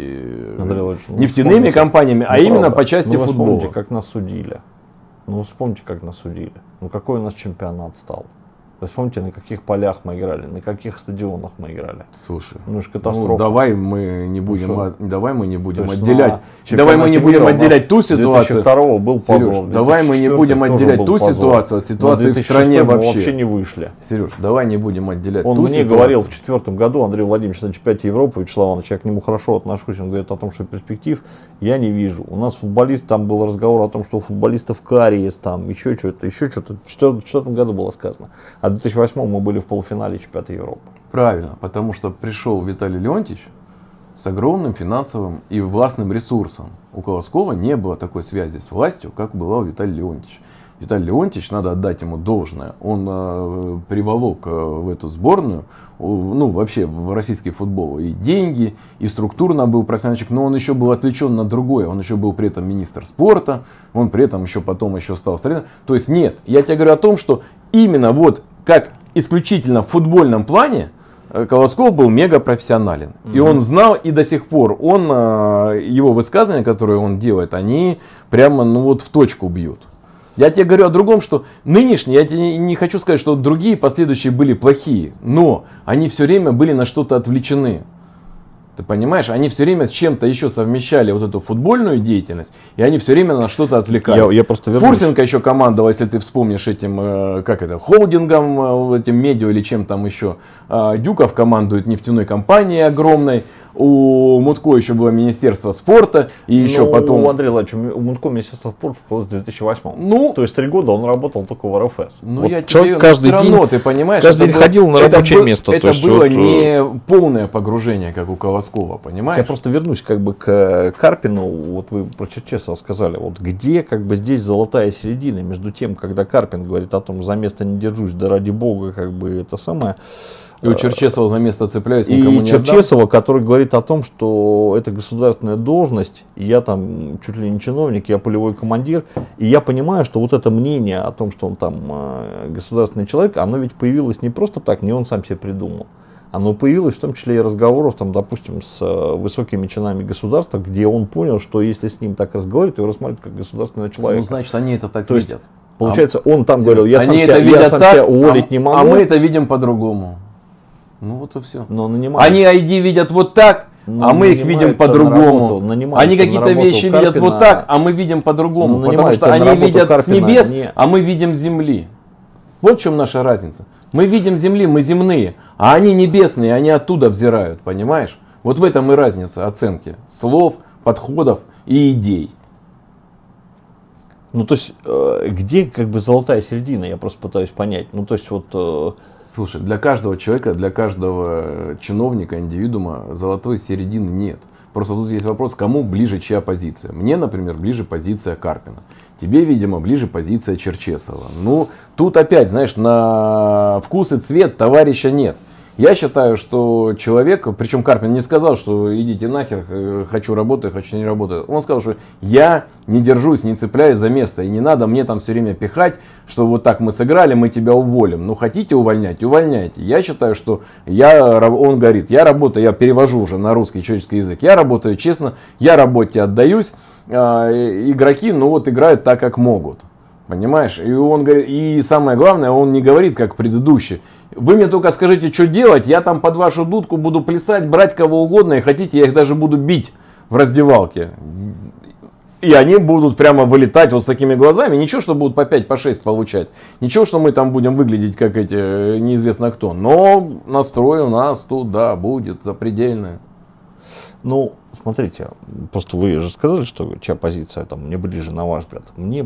и Андрей Владимирович, ну, нефтяными вспомните, компаниями, а ну, именно правда. по части ну, вы футбола. Вспомните, как нас судили. Ну, вспомните, как нас судили. Ну, какой у нас чемпионат стал. Вы вспомните, на каких полях мы играли, на каких стадионах мы играли. Слушай, Ну, это катастрофа. ну, давай мы не будем, Ну, от- давай мы не будем То есть отделять, на давай мы не чемпионате будем мира у нас отделять ту две тысячи ситуацию. второго был позор. Сереж, давай мы не две тысячи четвёртый будем тоже отделять был ту позор. ситуацию от Но ситуации в две тысячи стране шестой мы вообще. вообще не вышли. Сереж, давай не будем отделять Он ту мне ситуацию. говорил в четвертом году, Андрей Владимирович, на чемпионате Европы, Вячеслав Иванович, я к нему хорошо отношусь, он говорит о том, что перспектив я не вижу. У нас футболист, там был разговор о том, что у футболистов кариес, там еще что-то, еще что-то. В четвертом году было сказано. А в две тысячи восьмом мы были в полуфинале чемпионата Европы. Правильно, потому что пришел Виталий Леонтьевич с огромным финансовым и властным ресурсом. У Колоскова не было такой связи с властью, как была у Виталия Леонтьевича. Виталий Леонтьевич, надо отдать ему должное, он э, приволок э, в эту сборную, э, ну вообще в российский футбол, и деньги, и структурно был профессиональчик, но он еще был отвлечен на другое, он еще был при этом министр спорта, он при этом еще потом еще стал тренером. То есть нет, я тебе говорю о том, что именно вот как исключительно в футбольном плане Колосков был мега профессионален. Mm-hmm. И он знал, и до сих пор он, его высказывания, которые он делает, они прямо ну вот в точку бьют. Я тебе говорю о другом, что нынешние, я тебе не хочу сказать, что другие последующие были плохие, но они все время были на что-то отвлечены. Ты понимаешь, они все время с чем-то еще совмещали вот эту футбольную деятельность, и они все время на что-то отвлекались. Я, я просто вернусь. Фурсенко еще командовал, если ты вспомнишь, этим, э, как это, холдингом, э, этим медиа или чем там еще. Э, Дюков командует нефтяной компанией огромной. У Мутко еще было Министерство спорта, и еще ну, потом... У Андрея Владимировича, у Мутко Министерство спорта было в две тысячи восьмом. Ну, то есть три года он работал только в эр эф эс. Ну, вот я человек тебе каждый все день, равно, ты понимаешь, каждый день было, ходил на рабочее это место. Это то есть было вот, не полное погружение, как у Колоскова, понимаешь? Я просто вернусь как бы к Карпину. Вот вы про Черчесова сказали. Вот где как бы здесь золотая середина между тем, когда Карпин говорит о том, за место не держусь, да ради бога, как бы это самое. И у Черчесова за место цепляюсь, никому И не Черчесова, отдам. Который говорит о том, что это государственная должность, и я там чуть ли не чиновник, я полевой командир, и я понимаю, что вот это мнение о том, что он там э, государственный человек, оно ведь появилось не просто так, не он сам себе придумал, Оно появилось в том числе и разговоров, там, допустим, с высокими чинами государства, где он понял, что если с ним так разговаривать, то его рассматривают как государственного человека. Ну, значит, они это так то видят. Есть, получается, он там говорил, я сам, они себя, это видят я сам так, себя уволить а, не могу. А мы это видим по-другому. Ну вот и все. Но нанимают. Они ай ди видят вот так, Ну, а мы их видим по-другому. Они какие-то вещи Карпина, видят вот так, а мы видим по-другому. Ну, потому что они видят Карпина, с небес, не... а мы видим с земли. Вот в чем наша разница. Мы видим земли, мы земные, а они небесные, они оттуда взирают, понимаешь? Вот в этом и разница оценки слов, подходов и идей. Ну, то есть, э, где как бы золотая середина, я просто пытаюсь понять. Ну, то есть, вот... Э... Слушай, для каждого человека, для каждого чиновника, индивидуума золотой середины нет. Просто тут есть вопрос, кому ближе чья позиция. Мне, например, ближе позиция Карпина. Тебе, видимо, ближе позиция Черчесова. Ну, тут опять, знаешь, на вкус и цвет товарища нет. Я считаю, что человек, причем Карпин не сказал, что идите нахер, хочу работать, хочу не работать. Он сказал, что я не держусь, не цепляюсь за место. И не надо мне там все время пихать, что вот так мы сыграли, мы тебя уволим. Ну, хотите увольнять, увольняйте. Я считаю, что я, он говорит, я работаю, я перевожу уже на русский человеческий язык. Я работаю честно, я работе отдаюсь. Игроки, ну вот, играют так, как могут. Понимаешь? И он говорит, и самое главное, он не говорит, как предыдущий. Вы мне только скажите, что делать, я там под вашу дудку буду плясать, брать кого угодно, и хотите, я их даже буду бить в раздевалке. И они будут прямо вылетать вот с такими глазами. Ничего, что будут по пять, по шесть получать. Ничего, что мы там будем выглядеть как эти, неизвестно кто. Но настрой у нас тут, да, будет запредельный. Ну, смотрите, просто вы же сказали, что чья позиция там мне ближе, на ваш взгляд. Мне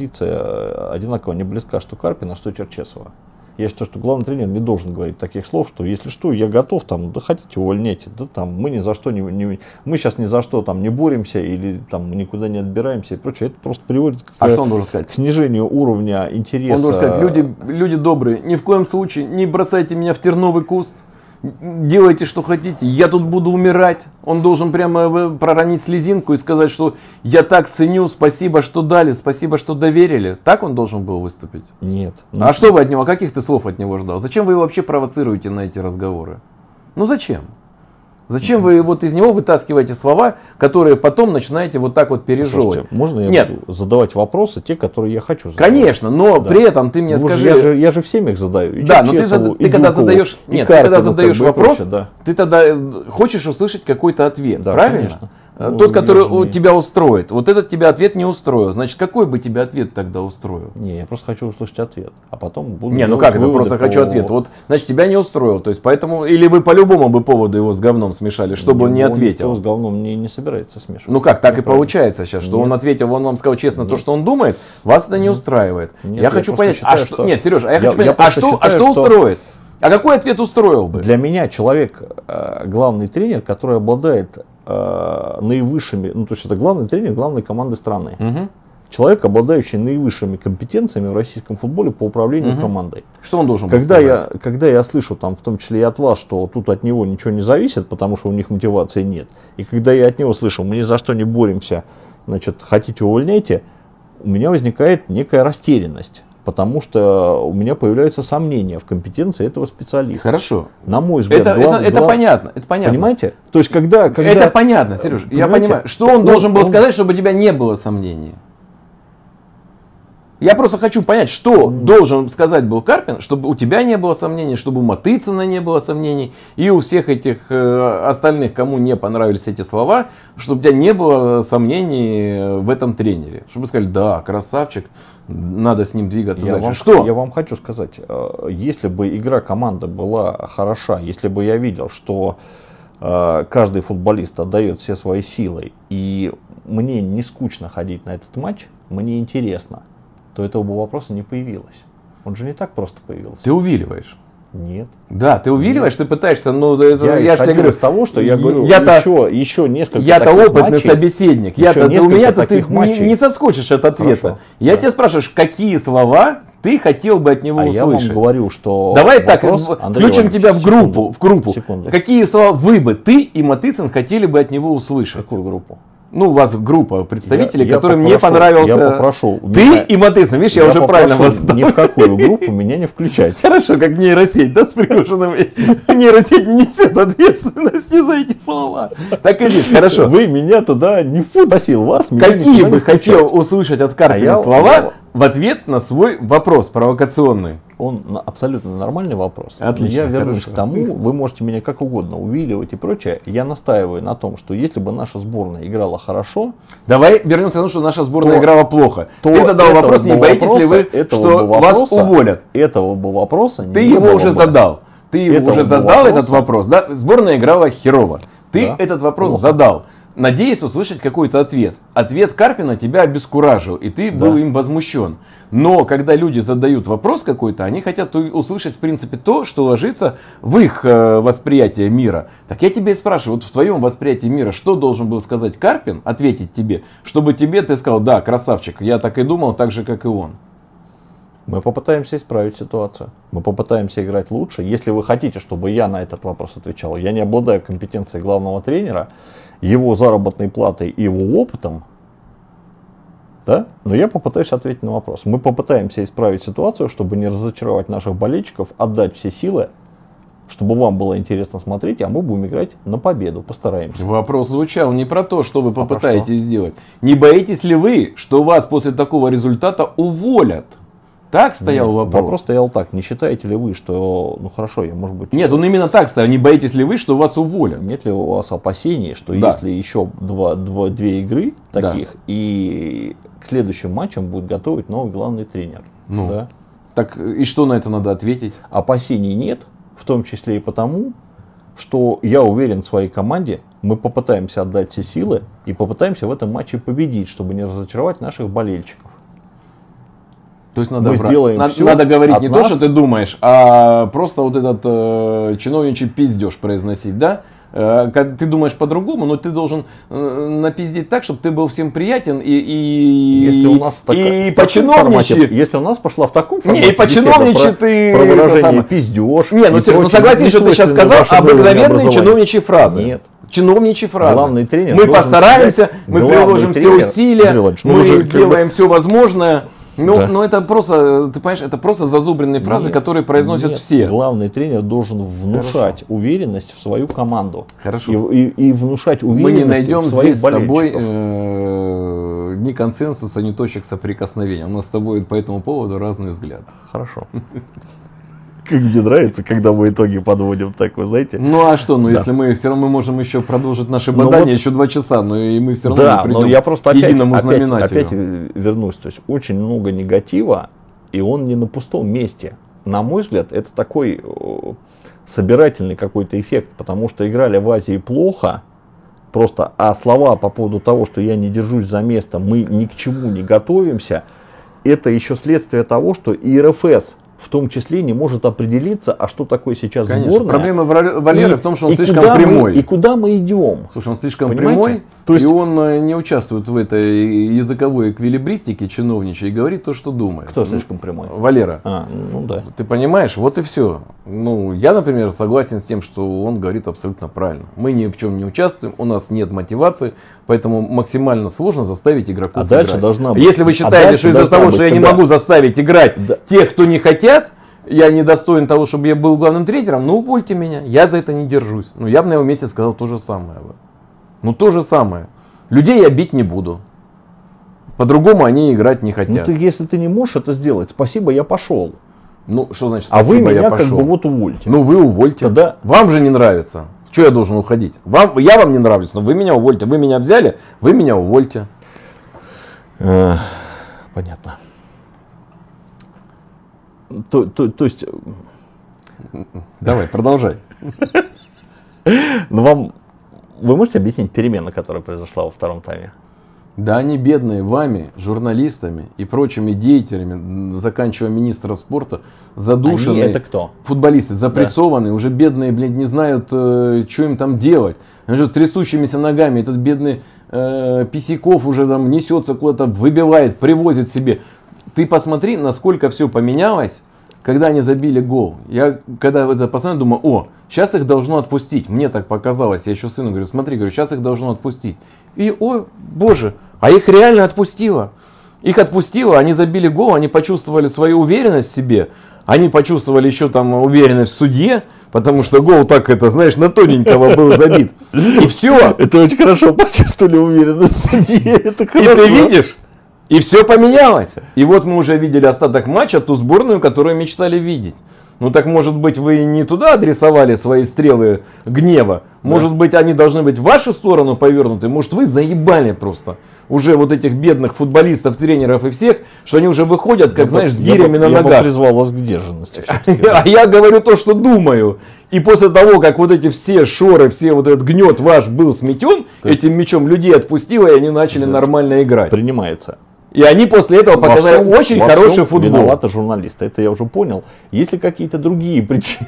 позиция одинаково не близка, что Карпина, что Черчесова. Я считаю, что главный тренер не должен говорить таких слов, что если что, я готов, там, да хотите, увольняйте, да там мы ни за что не, не мы сейчас ни за что там не боремся или там никуда не отбираемся и прочее. Это просто приводит к, а что он должен сказать? К снижению уровня интереса. Он должен сказать, люди, люди добрые, ни в коем случае не бросайте меня в терновый куст. Делайте, что хотите, я тут буду умирать. Он должен прямо проронить слезинку и сказать, что я так ценю, спасибо, что дали, спасибо, что доверили. Так он должен был выступить? Нет. А нет. Что вы от него, каких ты слов от него ждал? Зачем вы его вообще провоцируете на эти разговоры? Ну зачем? Зачем вы вот из него вытаскиваете слова, которые потом начинаете вот так вот пережевывать? Слушайте, можно я Нет. буду задавать вопросы, те, которые я хочу задавать? Конечно, но да. при этом ты мне ну, скажи... Я же, я же всем их задаю. И да, но ты, Черчесову, ты и когда Дюкову, задаешь, и нет, Карпину, ты когда задаешь как бы, вопрос, прочее, да. ты тогда хочешь услышать какой-то ответ, Да, правильно? конечно. Тот, Ну, который не... тебя устроит. Вот этот тебя ответ не устроил. Значит, какой бы тебя ответ тогда устроил? Не, я просто хочу услышать ответ, а потом буду. Не, ну как это просто по... хочу ответ. Вот, значит, тебя не устроил. То есть, поэтому, или вы по любому бы поводу его с говном смешали, чтобы он не ответил. Никто с говном не, не собирается смешивать. Ну как, так и получается сейчас, что Нет. он ответил, он вам сказал честно то, что он думает, вас это не устраивает. Нет, я, я хочу просто понять, считаю, а что, что- нет, Сережа, а я, Я- хочу понять, я а просто что, а считаю, что что- устроит? А какой ответ устроил бы? Для меня человек, э, главный тренер, который обладает э, наивысшими, ну то есть это главный тренер главной команды страны. Мгм. Человек, обладающий наивысшими компетенциями в российском футболе по управлению Мгм. командой. Что он должен был Когда сказать? я, когда я слышу, там, в том числе и от вас, что тут от него ничего не зависит, потому что у них мотивации нет, и когда я от него слышу, мы ни за что не боремся, значит, хотите увольняйте, у меня возникает некая растерянность, потому что у меня появляются сомнения в компетенции этого специалиста. Хорошо. На мой взгляд, Это, глав- это, это глав- понятно, это понятно. Понимаете? То есть, когда, когда... Это понятно, Сереж. Я Понимаете? понимаю. Что он Он- должен был он- сказать, чтобы у тебя не было сомнений? Я просто хочу понять, что должен сказать был Карпин, чтобы у тебя не было сомнений, чтобы у Матыцына не было сомнений, и у всех этих э, остальных, кому не понравились эти слова, чтобы у тебя не было сомнений в этом тренере. Чтобы сказали, да, красавчик, надо с ним двигаться Я дальше. вам, Что? я вам хочу сказать, э, если бы игра команды была хороша, если бы я видел, что э, каждый футболист отдает все свои силы, и мне не скучно ходить на этот матч, мне интересно, то этого бы вопроса не появилось. Он же не так просто появился. Ты увиливаешь. Нет. Да, ты увиливаешь, ты пытаешься, ну, это, Я, я же тебе исходил говорю, из того, что я говорю, я-то- еще, еще несколько Я-то таких опытный матчей, собеседник. еще Я-то, ты- у несколько меня-то ты таких не, матчей. не соскочишь от ответа. Хорошо, Я да. тебя спрашиваю, какие слова ты хотел бы от него А я услышать? вам говорю, что Давай так, вопрос, в- Андрей включим Иванович, тебя в группу. секунду, в группу. секунду. Какие слова вы бы, ты и Матыцын хотели бы от него услышать? Какую группу? Ну, у вас группа представителей, я, которым я не попрошу, понравился. Я попрошу. Ты меня, и Матыцын. Видишь, я, я уже правильно вас ни в какую группу меня не включать. Хорошо, как нейросеть, да, с Пригожиным. Нейросеть не несет ответственности за эти слова. Так и здесь, хорошо. Вы меня туда не впустил, вас меня Какие бы не хотел услышать от Карпина а слова я... в ответ на свой вопрос провокационный? Он абсолютно нормальный вопрос. Отлично, я вернусь хорошо. к тому, вы можете меня как угодно увиливать и прочее. Я настаиваю на том, что если бы наша сборная играла хорошо... Давай вернемся к тому, что наша сборная то, играла плохо. То Ты задал вопрос, не боитесь вопроса, ли вы, что вопроса, вас уволят? Этого бы вопроса Ты не его было уже бы. задал. Ты его Этого уже задал вопроса... этот вопрос. Да? Сборная играла херово. Ты да? этот вопрос Плохо. задал. Надеясь услышать какой-то ответ. Ответ Карпина тебя обескуражил, и ты да. был им возмущен. Но когда люди задают вопрос какой-то, они хотят услышать, в принципе, то, что ложится в их э, восприятие мира. Так я тебе и спрашиваю, вот в твоем восприятии мира, что должен был сказать Карпин, ответить тебе, чтобы тебе ты сказал, да, красавчик, я так и думал, так же, как и он. Мы попытаемся исправить ситуацию. Мы попытаемся играть лучше. Если вы хотите, чтобы я на этот вопрос отвечал, я не обладаю компетенцией главного тренера, его заработной платой и его опытом, да? Но я попытаюсь ответить на вопрос. Мы попытаемся исправить ситуацию, чтобы не разочаровать наших болельщиков, отдать все силы, чтобы вам было интересно смотреть, а мы будем играть на победу. Постараемся. Вопрос звучал не про то, что вы попытаетесь а сделать. Не боитесь ли вы, что вас после такого результата уволят? Так стоял Нет, вопрос. Вопрос стоял так. Не считаете ли вы, что, ну хорошо, я может быть... Нет, он именно так стоял. Не боитесь ли вы, что вас уволят? Нет ли у вас опасений, что да. если еще два, два, две игры таких, да. и к следующим матчам будет готовить новый главный тренер? Ну, да? Так и что на это надо ответить? Опасений нет, в том числе и потому, что я уверен в своей команде, мы попытаемся отдать все силы и попытаемся в этом матче победить, чтобы не разочаровать наших болельщиков. То есть надо, мы брать, сделаем надо, все надо говорить не нас... то, что ты думаешь, а просто вот этот э, чиновничий пиздеж произносить, да? Э, ты думаешь по-другому, но ты должен э, напиздить так, чтобы ты был всем приятен и, и, если у нас и так, по-чиновничьи. Если у нас пошла в таком формате, не, и по-чиновничьи ты... Про выражение пиздеж. Не, ну, ну согласись, что ты сейчас сказал обыкновенные чиновничьи фразы. Нет. Чиновничьи фразы. Главный тренер мы постараемся, мы приложим все усилия, ну, мы же, сделаем бы... все возможное. Ну, да. но это просто, ты понимаешь, это просто зазубренные фразы, нет, которые произносят нет. все. Главный тренер должен внушать Хорошо. уверенность в свою команду. Хорошо. И, и, и внушать уверенность мы не найдем в своих здесь с тобой болельщиков. э, ни консенсуса, ни точек соприкосновения. У нас с тобой по этому поводу разный взгляд. Хорошо. Как мне нравится, когда мы итоги подводим, так вы знаете. Ну а что, ну да. если мы все равно мы можем еще продолжить наши бадания вот, еще два часа, но и мы все равно да, не придем но я просто к опять, единому опять, знаменателю. опять вернусь, то есть очень много негатива, и он не на пустом месте. На мой взгляд, это такой э, собирательный какой-то эффект, потому что играли в Азии плохо, просто, а слова по поводу того, что я не держусь за место, мы ни к чему не готовимся, это еще следствие того, что и эр эф эс в том числе не может определиться, а что такое сейчас Конечно. сборная. Проблема Валеры и, в том, что он слишком куда прямой. Мы, и куда мы идем? Слушай, он слишком Понимаете? прямой, То есть... и он не участвует в этой языковой эквилибристике чиновничьей и говорит то, что думает. Кто слишком прямой? Валера. А, ну да. Ты понимаешь, вот и все. Ну, я, например, согласен с тем, что он говорит абсолютно правильно. Мы ни в чем не участвуем, у нас нет мотивации, поэтому максимально сложно заставить игроков а дальше играть. должна быть. Если вы считаете, а что из-за того, быть, что я когда... не могу заставить играть да. тех, кто не хотят, я не достоин того, чтобы я был главным тренером, ну увольте меня, я за это не держусь. Ну я бы на его месте сказал то же самое. Ну то же самое. Людей я бить не буду. По-другому они играть не хотят. Ну ты, если ты не можешь это сделать, спасибо, я пошел. Ну что значит спасибо, а вы меня я пошел? Как бы вот увольте. Ну вы увольте. Тогда... Вам же не нравится. Что я должен уходить? Вам, я вам не нравлюсь, но вы меня увольте. Вы меня взяли, вы меня увольте. Понятно. То, то, то есть... Давай, продолжай. Ну вам... Вы можете объяснить перемену, которая произошла во втором тайме? Да они бедные вами, журналистами и прочими деятелями, заканчивая министра спорта, задушенные. Они это кто? Футболисты, запрессованные, да. Уже бедные, блядь, не знают, э, что им там делать. Они же трясущимися ногами, этот бедный э, Писяков уже там несется куда-то, выбивает, привозит себе. Ты посмотри, насколько все поменялось когда они забили гол, я когда это посмотрел, думаю, о, сейчас их должно отпустить. Мне так показалось. Я еще сыну говорю, смотри, говорю, сейчас их должно отпустить. И, о, боже, а их реально отпустило. Их отпустило, они забили гол, они почувствовали свою уверенность в себе. Они почувствовали еще там уверенность в судье, потому что гол так, это, знаешь, на тоненького был забит. И все. Это очень хорошо, почувствовали уверенность в судье. Это И ты видишь, и все поменялось. И вот мы уже видели остаток матча, ту сборную, которую мечтали видеть. Ну так, может быть, вы не туда адресовали свои стрелы гнева. Может да. быть, они должны быть в вашу сторону повернуты. Может, вы заебали просто уже вот этих бедных футболистов, тренеров и всех, что они уже выходят, как, я знаешь, с гирями на ногах. Я бы призвал вас к держанности. А я говорю то, что думаю. И после того, как вот эти все шоры, все вот этот гнет ваш был сметен, этим мечом людей отпустило, и они начали нормально играть. Принимается. И они после этого показали во всем, очень во хороший всем футбол. Виноваты журналисты, это я уже понял. Есть ли какие-то другие причины?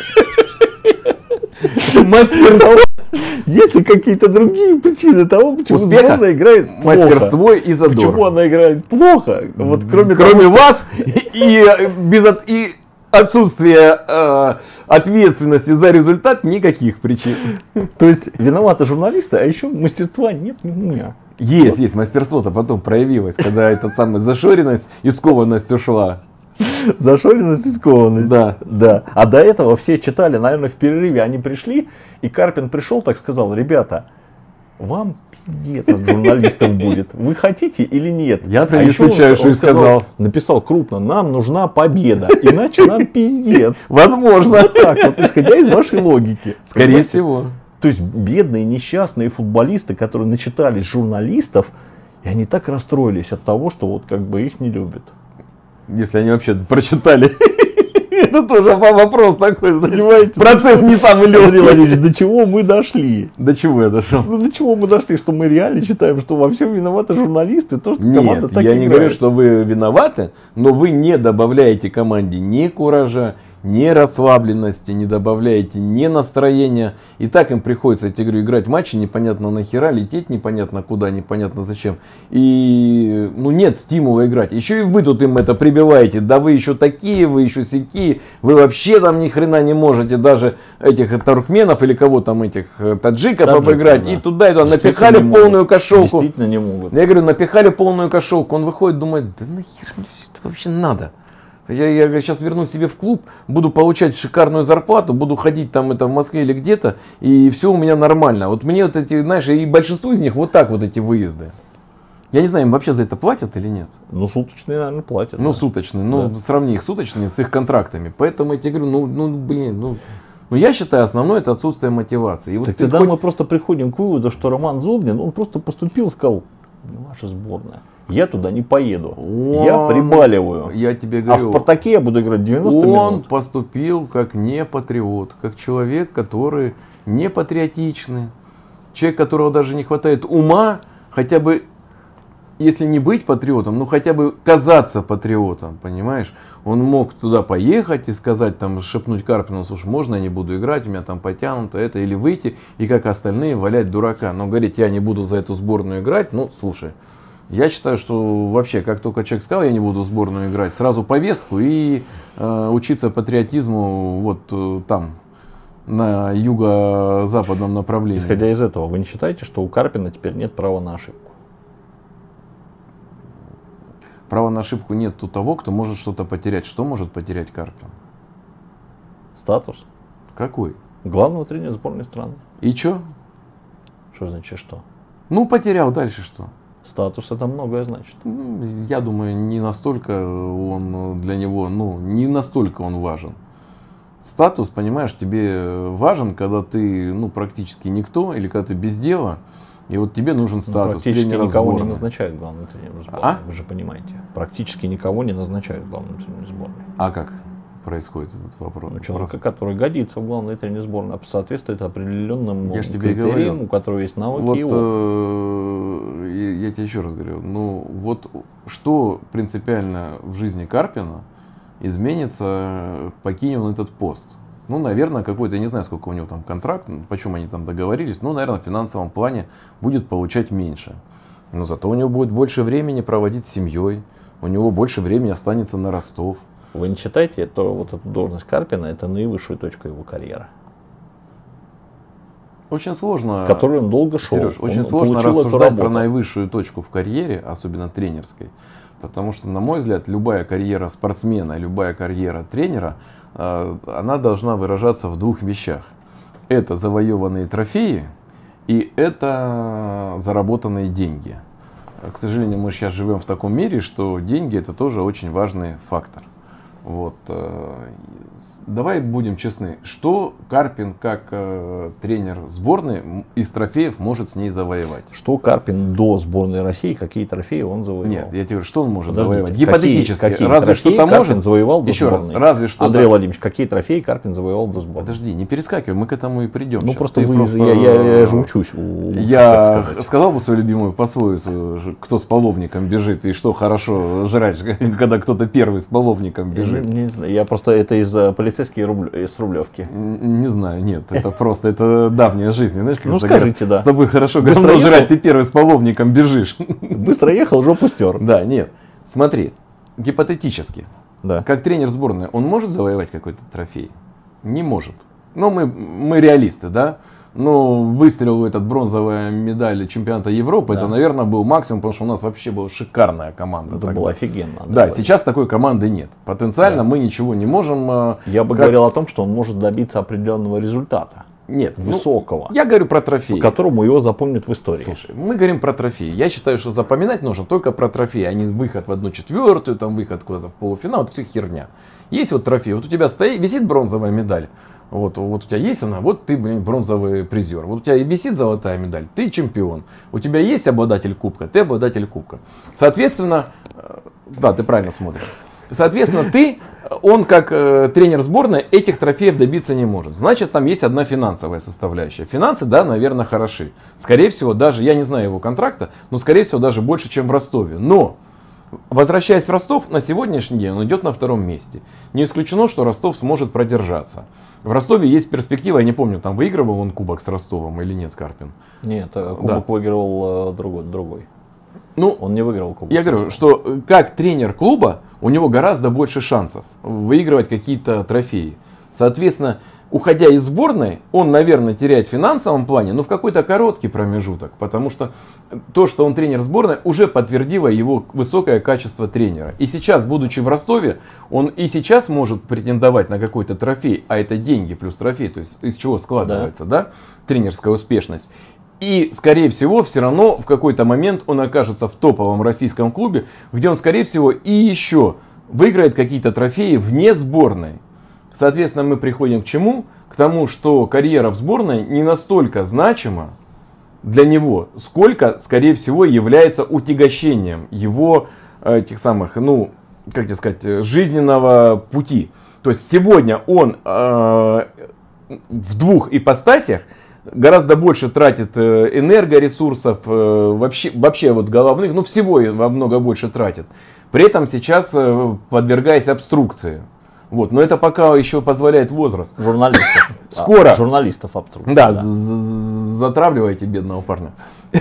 Мастерство. Есть ли какие-то другие причины того, почему сборная играет плохо? Мастерство и задор. Почему она играет плохо? Вот кроме кроме того, вас и без от, и отсутствия э, ответственности за результат, никаких причин. То есть виноваты журналисты, а еще мастерства нет ни у меня. Есть, вот. есть мастерство-то потом проявилось, когда эта самая зашоренность и скованность ушла. Зашоренность и скованность. Да. да. А до этого все читали, наверное, в перерыве они пришли, и Карпин пришел, так сказал, ребята, вам пиздец от журналистов будет. Вы хотите или нет? Я прям не исключаю, что и сказал. Написал крупно, нам нужна победа, иначе нам пиздец. Возможно. Вот так вот, исходя из вашей логики. Скорее понимаете? Всего. То есть бедные, несчастные футболисты, которые начитались журналистов, и они так расстроились от того, что вот как бы их не любят. Если они вообще прочитали. Это тоже вопрос такой, понимаете? Процесс не самый легкий. До чего мы дошли? До чего я дошел? Ну, до чего мы дошли, что мы реально считаем, что во всем виноваты журналисты, то, что команда Нет, так я играет. не говорю, что вы виноваты, но вы не добавляете команде ни куража, ни расслабленности, не добавляете ни настроения. И так им приходится, я тебе говорю, играть матчи непонятно нахера, лететь непонятно куда, непонятно зачем. И ну нет стимула играть. Еще и вы тут им это прибиваете. Да вы еще такие, вы еще сякие. Вы вообще там ни хрена не можете даже этих туркменов или кого там этих таджиков Таджик, обыграть. Да. И туда и туда напихали полную кошелку. Действительно не могут. Я говорю, напихали полную кошелку. Он выходит, думает, да нахер мне все это вообще надо. Я, я сейчас вернусь себе в клуб, буду получать шикарную зарплату, буду ходить там это в Москве или где-то, и все у меня нормально. Вот мне вот эти, знаешь, и большинству из них вот так вот эти выезды. Я не знаю, им вообще за это платят или нет? Ну, суточные, наверное, платят. Ну, да. суточные. Ну, да. сравни их суточные с их контрактами. Поэтому я тебе говорю, ну, ну блин, ну... Но я считаю, основное это отсутствие мотивации. И вот так тогда хоть... мы просто приходим к выводу, что Роман Зубнин, он просто поступил, сказал, наша сборная. Я туда не поеду. Он, я прибаливаю. Я тебе говорю. А в «Спартаке» я буду играть девяносто он минут. Он поступил как не патриот, как человек, который не патриотичный. Человек, которого даже не хватает ума, хотя бы, если не быть патриотом, ну хотя бы казаться патриотом, понимаешь? Он мог туда поехать и сказать, там, шепнуть Карпину, слушай, можно я не буду играть, у меня там потянуто это, или выйти, и как остальные валять дурака. Но говорить, я не буду за эту сборную играть, ну, слушай. Я считаю, что вообще, как только человек сказал, я не буду в сборную играть, сразу повестку и э, учиться патриотизму вот э, там, на юго-западном направлении. Исходя из этого, вы не считаете, что у Карпина теперь нет права на ошибку? Права на ошибку нет у того, кто может что-то потерять. Что может потерять Карпин? Статус. Какой? Главного тренера сборной страны. И что? Что значит что? Ну, потерял, дальше что? Статус это многое значит. Ну, я думаю, не настолько он для него, ну, не настолько он важен. Статус, понимаешь, тебе важен, когда ты, ну, практически никто, или когда ты без дела, и вот тебе нужен статус. Ну, практически никого сборной. не назначают главным тренером сборной, а? Вы же понимаете. Практически никого не назначают главным тренером сборной. А как происходит этот вопрос? Ну, человека, который годится в главный тренер сборной, соответствует определенным я критериям, у которого есть навыки вот, и опыт. Э, я, я тебе еще раз говорю, ну вот что принципиально в жизни Карпина изменится, покинет он этот пост. Ну, наверное, какой-то, я не знаю, сколько у него там контракт, почему они там договорились, но, наверное, в финансовом плане будет получать меньше. Но зато у него будет больше времени проводить с семьей, у него больше времени останется на Ростов. Вы не считаете, то вот эта должность Карпина это наивысшая точка его карьеры? Очень сложно, которую он долго шел. Сереж, очень он сложно рассуждать про наивысшую точку в карьере, особенно тренерской. Потому что, на мой взгляд, любая карьера спортсмена, любая карьера тренера, она должна выражаться в двух вещах. Это завоеванные трофеи и это заработанные деньги. К сожалению, мы сейчас живем в таком мире, что деньги это тоже очень важный фактор. Вот. Давай будем честны, что Карпин как э, тренер сборной из трофеев может с ней завоевать? Что Карпин до сборной России, какие трофеи он завоевал? Нет, я тебе говорю, что он может Подождите, завоевать? Гипотетически, какие, какие разве что-то Карпин может? завоевал до Еще сборной? раз, разве что Андрей Владимирович, какие трофеи Карпин завоевал до сборной? Подожди, не перескакивай, мы к этому и придем. Ну сейчас. просто, вы, просто... Я, я, я же учусь. У, я сказал бы свою любимую пословицу, кто с половником бежит и что хорошо жрать, когда кто-то первый с половником бежит. Не, не знаю, я просто это из полицейских рубль, из Рублевки. Не знаю, нет, это просто, это давняя жизнь. Знаешь, ну скажите, да. С тобой хорошо Быстро говно ехал? жрать, ты первый с половником бежишь. Быстро ехал, жопу стер. Да, нет. Смотри, гипотетически, да. Как тренер сборной, он может завоевать какой-то трофей? Не может. Но мы, мы реалисты, да? Ну, выстрел в этот бронзовая медаль чемпионата Европы, да. Это, наверное, был максимум, потому что у нас вообще была шикарная команда. Это было офигенно. Да, да, сейчас такой команды нет. Потенциально да. мы ничего не можем. Я бы как... говорил о том, что он может добиться определенного результата. Нет, высокого. Ну, я говорю про трофеи. По которому его запомнят в истории. Слушай, мы говорим про трофеи. Я считаю, что запоминать нужно только про трофеи, а не выход в одну четвертую, там выход куда-то в полуфинал. Это все херня. Есть вот трофей. Вот у тебя стоит, висит бронзовая медаль. Вот, вот у тебя есть она, вот ты, блин, бронзовый призер. Вот у тебя висит золотая медаль, ты чемпион. У тебя есть обладатель кубка, ты обладатель кубка. Соответственно, да, ты правильно смотришь. Соответственно, ты, он как э, тренер сборной этих трофеев добиться не может. Значит, там есть одна финансовая составляющая. Финансы, да, наверное, хороши. Скорее всего, даже, я не знаю его контракта, но скорее всего даже больше, чем в Ростове. Но, возвращаясь в Ростов, на сегодняшний день он идет на втором месте. Не исключено, что Ростов сможет продержаться. В Ростове есть перспектива, я не помню, там выигрывал он кубок с Ростовом или нет, Карпин? Нет, кубок да. выигрывал другой. другой. Ну, он не выиграл кубок. Я говорю, что как тренер клуба у него гораздо больше шансов выигрывать какие-то трофеи. Соответственно, уходя из сборной, он, наверное, теряет в финансовом плане, но в какой-то короткий промежуток. Потому что то, что он тренер сборной, уже подтвердило его высокое качество тренера. И сейчас, будучи в Ростове, он и сейчас может претендовать на какой-то трофей, а это деньги плюс трофей, то есть из чего складывается, да, да тренерская успешность. И, скорее всего, все равно в какой-то момент он окажется в топовом российском клубе, где он, скорее всего, и еще выиграет какие-то трофеи вне сборной. Соответственно, мы приходим к чему? К тому, что карьера в сборной не настолько значима для него, сколько, скорее всего, является утягощением его этих самых, ну, как тебе сказать, жизненного пути. То есть сегодня он э, в двух ипостасях гораздо больше тратит энергоресурсов, вообще, вообще вот головных, ну всего во много больше тратит. При этом сейчас подвергаясь обструкции. Вот, но это пока еще позволяет возраст. Журналистов. Скоро. А, журналистов обструкции. Да, да. Затравливайте бедного парня.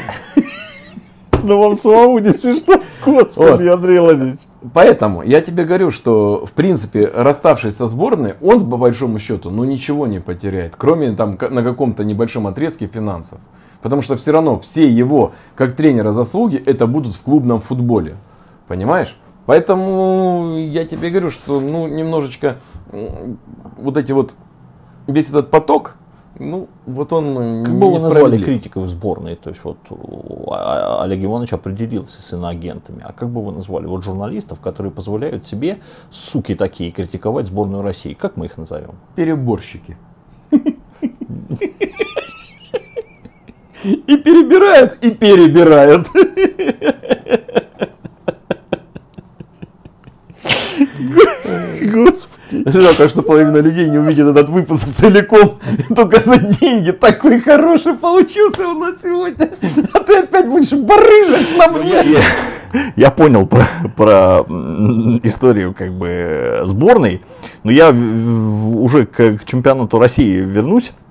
Ну вам самому не смешно? Господи, Андрей Владимирович. Поэтому я тебе говорю, что в принципе, расставшись со сборной, он по большому счету ну ничего не потеряет, кроме там на каком-то небольшом отрезке финансов. Потому что все равно все его, как тренера, заслуги, это будут в клубном футболе. Понимаешь? Поэтому я тебе говорю, что ну немножечко вот эти вот, весь этот поток, ну, вот он как бы вы назвали критиков сборной? То есть вот Олег Иванович определился с иноагентами. А как бы вы назвали вот журналистов, которые позволяют себе, суки такие, критиковать сборную России? Как мы их назовем? Переборщики. И перебирают, и перебирают. Господи. Жалко, что половина людей не увидит этот выпуск целиком, только за деньги. Такой хороший получился у нас сегодня. А ты опять будешь барыжить на мне. Я, я, я понял про, про историю как бы сборной, но я в, в, уже к, к чемпионату России вернусь.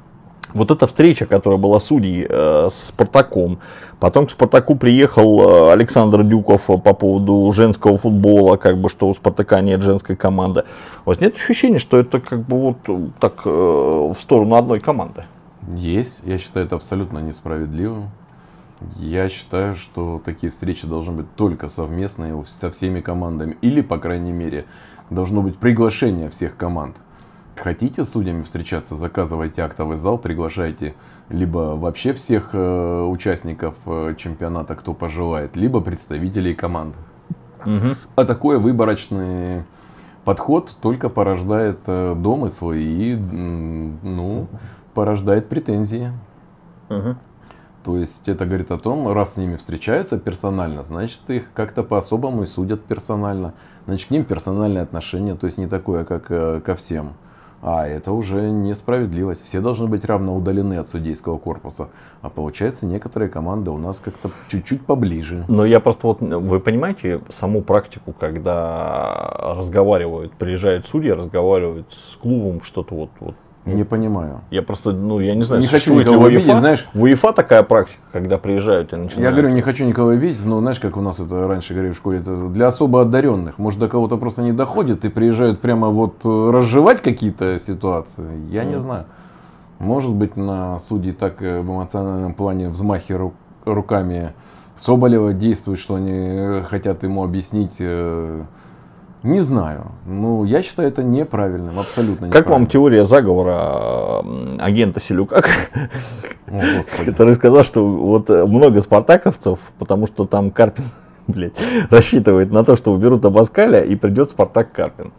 Вот эта встреча, которая была судьей э, с Спартаком, потом к Спартаку приехал э, Александр Дюков по поводу женского футбола, как бы, что у Спартака нет женской команды. У вас нет ощущения, что это как бы вот так э, в сторону одной команды? Есть. Я считаю это абсолютно несправедливым. Я считаю, что такие встречи должны быть только совместные со всеми командами. Или, по крайней мере, должно быть приглашение всех команд. Хотите с судьями встречаться, заказывайте актовый зал, приглашайте либо вообще всех э, участников э, чемпионата, кто пожелает, либо представителей команд. Угу. А такой выборочный подход только порождает э, домыслы и м, ну, порождает претензии. Угу. То есть это говорит о том, раз с ними встречаются персонально, значит их как-то по-особому и судят персонально. Значит к ним персональное отношение, то есть не такое, как э, ко всем. А это уже несправедливость. Все должны быть равно удалены от судейского корпуса. А получается, некоторые команды у нас как-то чуть-чуть поближе. Но я просто вот, вы понимаете саму практику, когда разговаривают, приезжают судьи, разговаривают с клубом, что-то вот, вот. Не понимаю. Я просто, ну, я не знаю, не хочу существует ли никого в УЕФА, обидеть, знаешь. в УЕФА такая практика, когда приезжают и начинают. Я говорю, не хочу никого обидеть, но знаешь, как у нас это раньше говорили в школе, это для особо одаренных. Может, до кого-то просто не доходит и приезжают прямо вот разжевать какие-то ситуации. Я mm. не знаю. Может быть, на судей так в эмоциональном плане взмахи ру- руками Соболева действуют, что они хотят ему объяснить. Не знаю. Ну, я считаю это неправильным, абсолютно неправильным. Как вам теория заговора агента Селюка, О, который сказал, что вот много спартаковцев, потому что там Карпин, блядь, рассчитывает на то, что уберут Абаскаля и придет Спартак Карпин?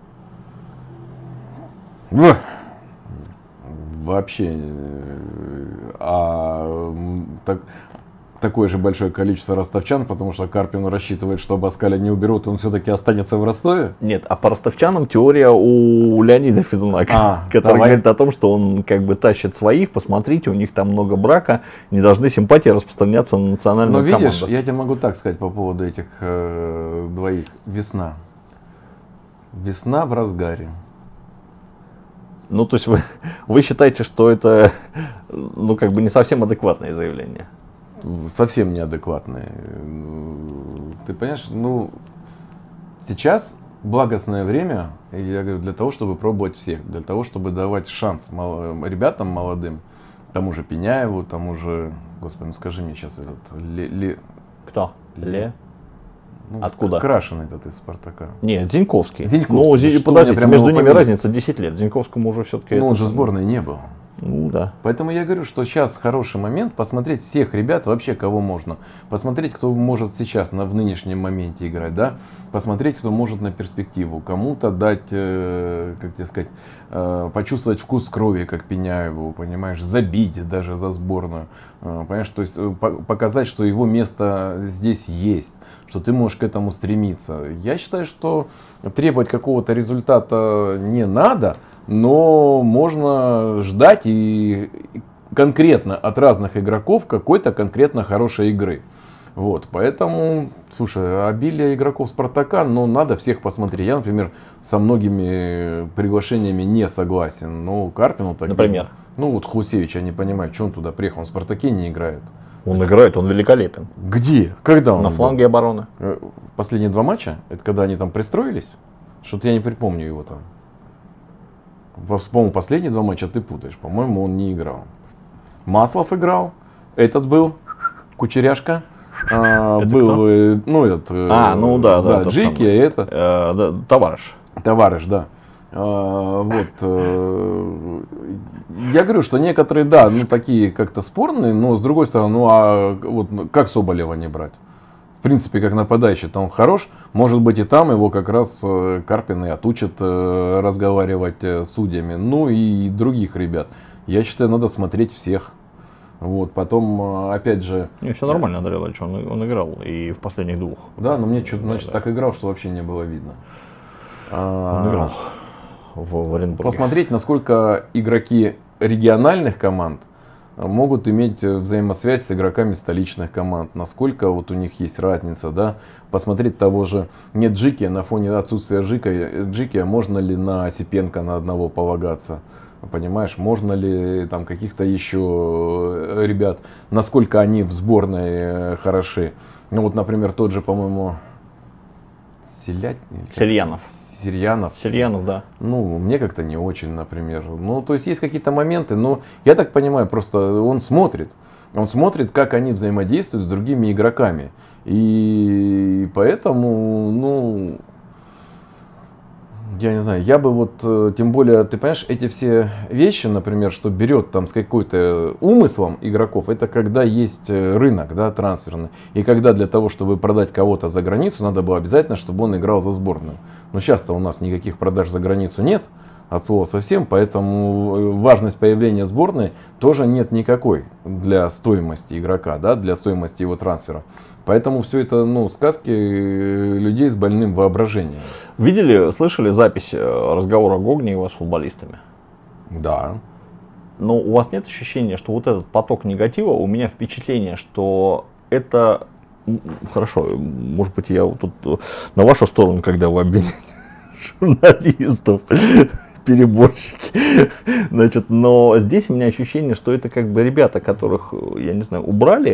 Вообще, а, так, такое же большое количество ростовчан, потому что Карпин рассчитывает, что Абаскаля не уберут, он все-таки останется в Ростове? Нет, а по ростовчанам теория у Леонида Федунака, а, который давай. говорит о том, что он как бы тащит своих, посмотрите, у них там много брака, не должны симпатии распространяться на национальную команду. Но видишь, команду. Я тебе могу так сказать по поводу этих э, двоих. Весна. Весна в разгаре. Ну, то есть вы, вы считаете, что это, ну, как бы не совсем адекватное заявление? Совсем неадекватные. Ты понимаешь, ну, сейчас благостное время, я говорю, для того, чтобы пробовать всех, для того, чтобы давать шанс мал- ребятам молодым, тому же Пеняеву, тому же, господи, ну скажи мне сейчас этот, Ле... Ле... Кто? Ле? Ну, Откуда? Крашен этот из Спартака. Нет, Зиньковский. Зиньковский. Ну, подождите, между ними разница десять лет. Зиньковскому уже все-таки... Ну, он же сборной не был. Ну да. Поэтому я говорю, что сейчас хороший момент посмотреть всех ребят, вообще кого можно. Посмотреть, кто может сейчас на, в нынешнем моменте играть, да. Посмотреть, кто может на перспективу. Кому-то дать, э, как тебе сказать, э, почувствовать вкус крови, как Пеняеву, понимаешь, забить даже за сборную. Э, понимаешь, то есть э, показать, что его место здесь есть, что ты можешь к этому стремиться. Я считаю, что требовать какого-то результата не надо, но можно ждать и конкретно от разных игроков какой-то конкретно хорошей игры. Вот, поэтому, слушай, обилие игроков Спартака, но надо всех посмотреть. Я, например, со многими приглашениями не согласен. Но Карпину так. Например? Ну вот Хлусевич, я не понимаю, что он туда приехал, он в Спартаке не играет. Он играет, он великолепен. Где? Когда он? На фланге был? Обороны. Последние два матча? Это когда они там пристроились? Что-то я не припомню его там. По-моему, последние два матча ты путаешь. По-моему, он не играл. Маслов играл. Этот был. Кучеряшка. А, это был, кто? Ну, этот. А, ну да, да. да Джики, это. Э, да, товарищ. Товарищ, да. А, вот. Э, я говорю, что некоторые, да, ну такие как-то спорные, но с другой стороны, ну а вот как Соболева не брать? В принципе, как нападающий, там хорош. Может быть, и там его как раз Карпин и отучат разговаривать с судьями. Ну и других ребят. Я считаю, надо смотреть всех. Вот, потом, опять же... Не, все нормально, Андрей Владимирович, он, он играл и в последних двух. Да, но мне что-то, значит, да, так играл, что вообще не было видно. Он играл в, в Оренбурге. Посмотреть, насколько игроки региональных команд могут иметь взаимосвязь с игроками столичных команд, насколько вот у них есть разница, да, посмотреть того же, нет Джики, на фоне отсутствия Джики, Джики можно ли на Осипенко на одного полагаться, Понимаешь, можно ли там каких-то еще ребят, насколько они в сборной хороши. Ну вот, например, тот же, по-моему, Селять... Сельянов. Сирьянов. Сельянов, да. Ну, мне как-то не очень, например. Ну, то есть есть какие-то моменты, но я так понимаю, просто он смотрит. Он смотрит, как они взаимодействуют с другими игроками. И поэтому, ну, я не знаю, я бы вот, тем более, ты понимаешь, эти все вещи, например, что берет там с какой-то умыслом игроков, это когда есть рынок, да, трансферный. И когда для того, чтобы продать кого-то за границу, надо было обязательно, чтобы он играл за сборную. Но сейчас-то у нас никаких продаж за границу нет, от слова совсем, поэтому важность появления сборной тоже нет никакой для стоимости игрока, да, для стоимости его трансфера. Поэтому все это, ну, сказки людей с больным воображением. Видели, слышали запись разговора Гогниева с футболистами? Да. Но у вас нет ощущения, что вот этот поток негатива, у меня впечатление, что это... Хорошо, может быть, я тут на вашу сторону, когда вы обвиняете журналистов, переборщики. Значит, но здесь у меня ощущение, что это как бы ребята, которых, я не знаю, убрали,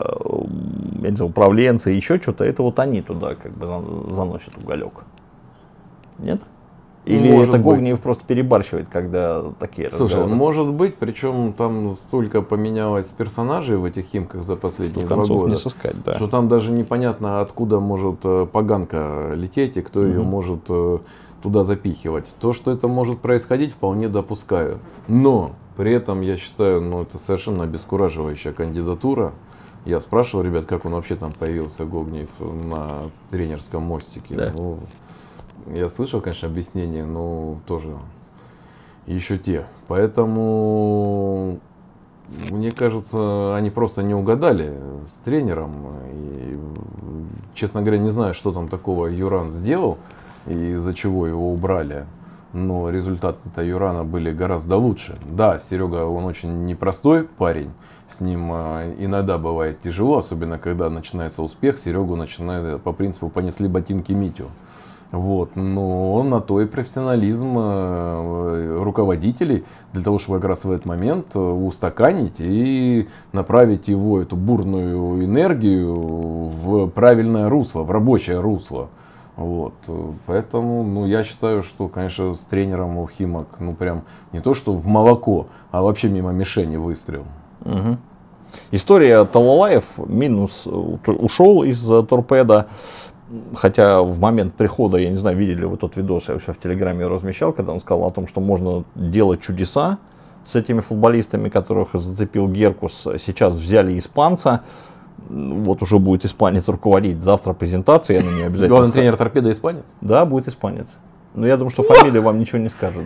я не знаю, управленцы, еще что-то, это вот они туда как бы заносят уголек. Нет? Или может это быть. Гогниев просто перебарщивает, когда такие Слушай, разговоры? может быть, причем там столько поменялось персонажей в этих Химках за последние Что два концов года, не сыскать, да. что там даже непонятно, откуда может э, поганка лететь и кто Мгм. ее может э, туда запихивать. То, что это может происходить, вполне допускаю. Но при этом я считаю, ну, это совершенно обескураживающая кандидатура. Я спрашивал ребят, как он вообще там появился, Гогниев, на тренерском мостике. Да. Ну, я слышал, конечно, объяснения, но тоже еще те. Поэтому, мне кажется, они просто не угадали с тренером. И, честно говоря, не знаю, что там такого Юран сделал и из-за чего его убрали. Но результаты-то Юрана были гораздо лучше. Да, Серега, он очень непростой парень. С ним иногда бывает тяжело, особенно когда начинается успех. Серегу начинает по принципу «понесли ботинки Митю». Вот, но на то и профессионализм руководителей, для того, чтобы как раз в этот момент устаканить и направить его, эту бурную энергию, в правильное русло, в рабочее русло. Вот, поэтому, ну, я считаю, что, конечно, с тренером у Химок, ну, прям не то, что в молоко, а вообще мимо мишени выстрел. Угу. История Талалаев минус ушел из торпеда. Хотя в момент прихода, я не знаю, видели вы тот видос, я у себя в Телеграме размещал, когда он сказал о том, что можно делать чудеса с этими футболистами, которых зацепил Геркус. Сейчас взяли испанца, вот уже будет испанец руководить. Завтра презентация, я на нее обязательно... Главный тренер торпеда испанец? Да, будет испанец. Но я думаю, что фамилия вам ничего не скажет.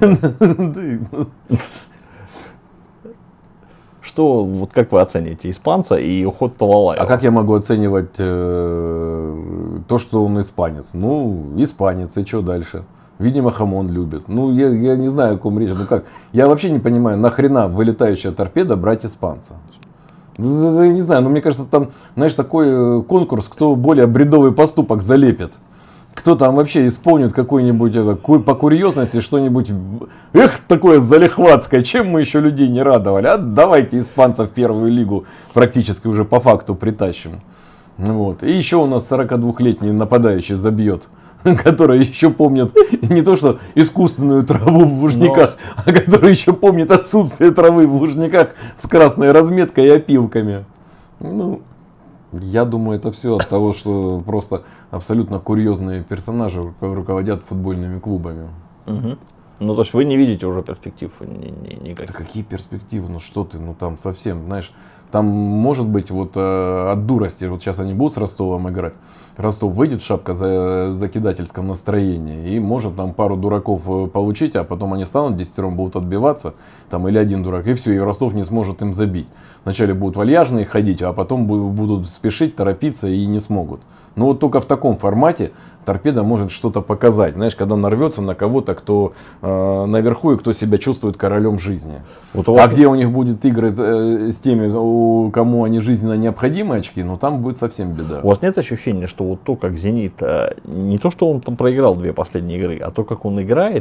Что, вот как вы оцениваете испанца и уход Талалаева? А как я могу оценивать э, то, что он испанец? Ну, испанец, и что дальше? Видимо, хамон любит. Ну, я, я не знаю, о ком речь. Ну как? Я вообще не понимаю, нахрена вылетающая торпеда брать испанца? Ну, я не знаю, но мне кажется, там, знаешь, такой конкурс, кто более бредовый поступок залепит. Кто там вообще исполнит какой-нибудь это, по курьезности что-нибудь, эх, такое залихватское, чем мы еще людей не радовали, а давайте испанцев в первую лигу практически уже по факту притащим. Вот. И еще у нас сорокадвухлетний нападающий забьет, который еще помнит не то что искусственную траву в Лужниках, но... а который еще помнит отсутствие травы в Лужниках с красной разметкой и опилками. Ну... Я думаю, это все от того, что просто абсолютно курьезные персонажи руководят футбольными клубами. Угу. Ну, то есть вы не видите уже перспектив ни, ни, никаких? Да какие перспективы? Ну что ты, ну там совсем, знаешь, там может быть вот э, от дурости, вот сейчас они будут с Ростовом играть, Ростов выйдет в шапка за закидательском настроении и может там пару дураков получить, а потом они станут десятером, будут отбиваться, там или один дурак, и все, и Ростов не сможет им забить. Вначале будут вальяжные ходить, а потом будут спешить, торопиться и не смогут. Но вот только в таком формате торпеда может что-то показать. Знаешь, когда нарвется на кого-то, кто э, наверху и кто себя чувствует королем жизни. Вот а где у них будут игры э, с теми, у, кому они жизненно необходимы очки, ну там будет совсем беда. У вас нет ощущения, что вот то, как Зенит, э, не то, что он там проиграл две последние игры, а то, как он играет,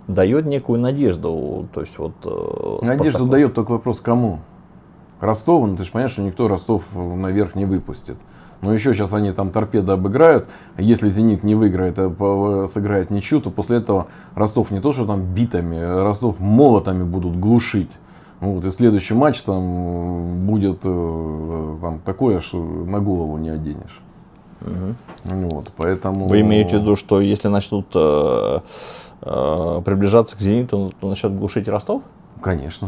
дает некую надежду. То есть, вот, э, Надежду Спартаку. дает, только вопрос кому. Ростову, ну ты же понимаешь, что никто Ростов наверх не выпустит. Но еще сейчас они там торпедо обыграют. Если Зенит не выиграет, а сыграет ничью, то после этого Ростов не то, что там битами, Ростов молотами будут глушить. Вот, и следующий матч там будет там, такое, что на голову не оденешь. Угу. Вот, поэтому... Вы имеете в виду, что если начнут э, э, приближаться к Зениту, то начнут глушить Ростов? Конечно.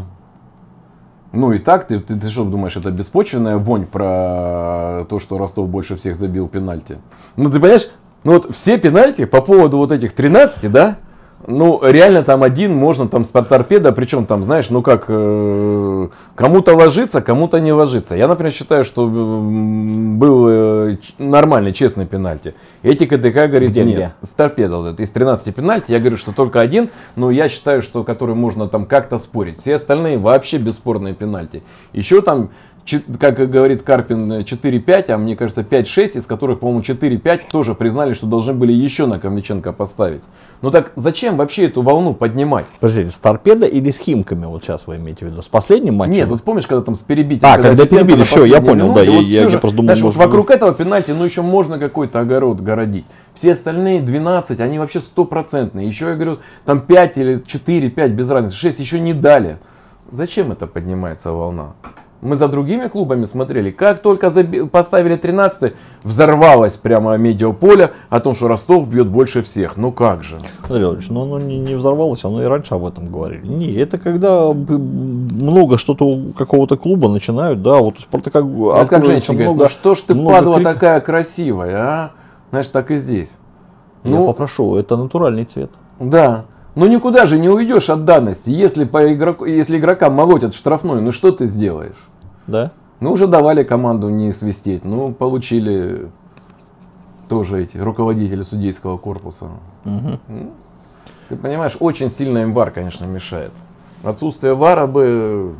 Ну и так, ты, ты, ты что думаешь, это беспочвенная вонь про то, что Ростов больше всех забил пенальти? Ну ты понимаешь, ну вот все пенальти по поводу вот этих тринадцати, да? Ну реально там один можно там с торпеда, причем там, знаешь, ну как, э, кому-то ложится, кому-то не ложится. Я, например, считаю, что был э, нормальный, честный пенальти. Этика ДК говорит, где, нет, где? С торпеда вот это, из тринадцати пенальти, я говорю, что только один, но я считаю, что который можно там как-то спорить. Все остальные вообще бесспорные пенальти. Еще там, как говорит Карпин, четыре-пять, а мне кажется пять-шесть, из которых, по-моему, четыре-пять тоже признали, что должны были еще на Камличенко поставить. Ну так зачем вообще эту волну поднимать? Подождите, с торпедо или с Химками, вот сейчас вы имеете в виду? С последним матчем? Нет, вот помнишь, когда там с перебитием? А, когда, когда перебили, все, я понял, минуты, да, вот я, я, же, я просто думал, знаешь, вот может, вокруг этого пенальти, ну еще можно какой-то огород городить. Все остальные двенадцать, они вообще стопроцентные. Еще я говорю, там пять или четыре-пять, без разницы, шесть еще не дали. Зачем это поднимается волна? Мы за другими клубами смотрели, как только заби- поставили тринадцатый, взорвалось прямо медиаполе о том, что Ростов бьет больше всех. Ну как же? Андрей Владимирович, ну оно не, не взорвалось, оно и раньше об этом говорили. Не, это когда много что-то у какого-то клуба начинают, да, вот у Спартака... Это как женщина говорит, много, ну что ж ты, много падла, крика. такая красивая, а? Знаешь, так и здесь. Я Ну, попрошу, это натуральный цвет. да. Ну никуда же не уйдешь от данности. Если, по игроку, если игрока молотят в штрафной, ну что ты сделаешь? Да? Ну уже давали команду не свистеть. Ну получили тоже эти руководители судейского корпуса. Угу. Ну, ты понимаешь, очень сильно им ВАР, конечно, мешает. Отсутствие ВАРа бы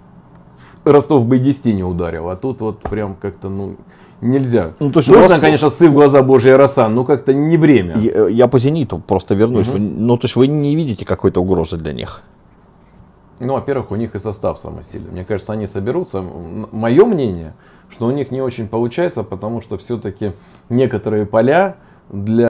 Ростов бы и десяти не ударил. А тут вот прям как-то, ну, нельзя. Ну, то есть Можно, Ростов... конечно, сы в глаза Божья роса, но как-то не время. Я, я по Зениту просто вернусь. Угу. Вы, ну, то есть вы не видите какой-то угрозы для них? Ну, во-первых, у них и состав самый сильный. Мне кажется, они соберутся. Мое мнение, что у них не очень получается, потому что все-таки некоторые поля для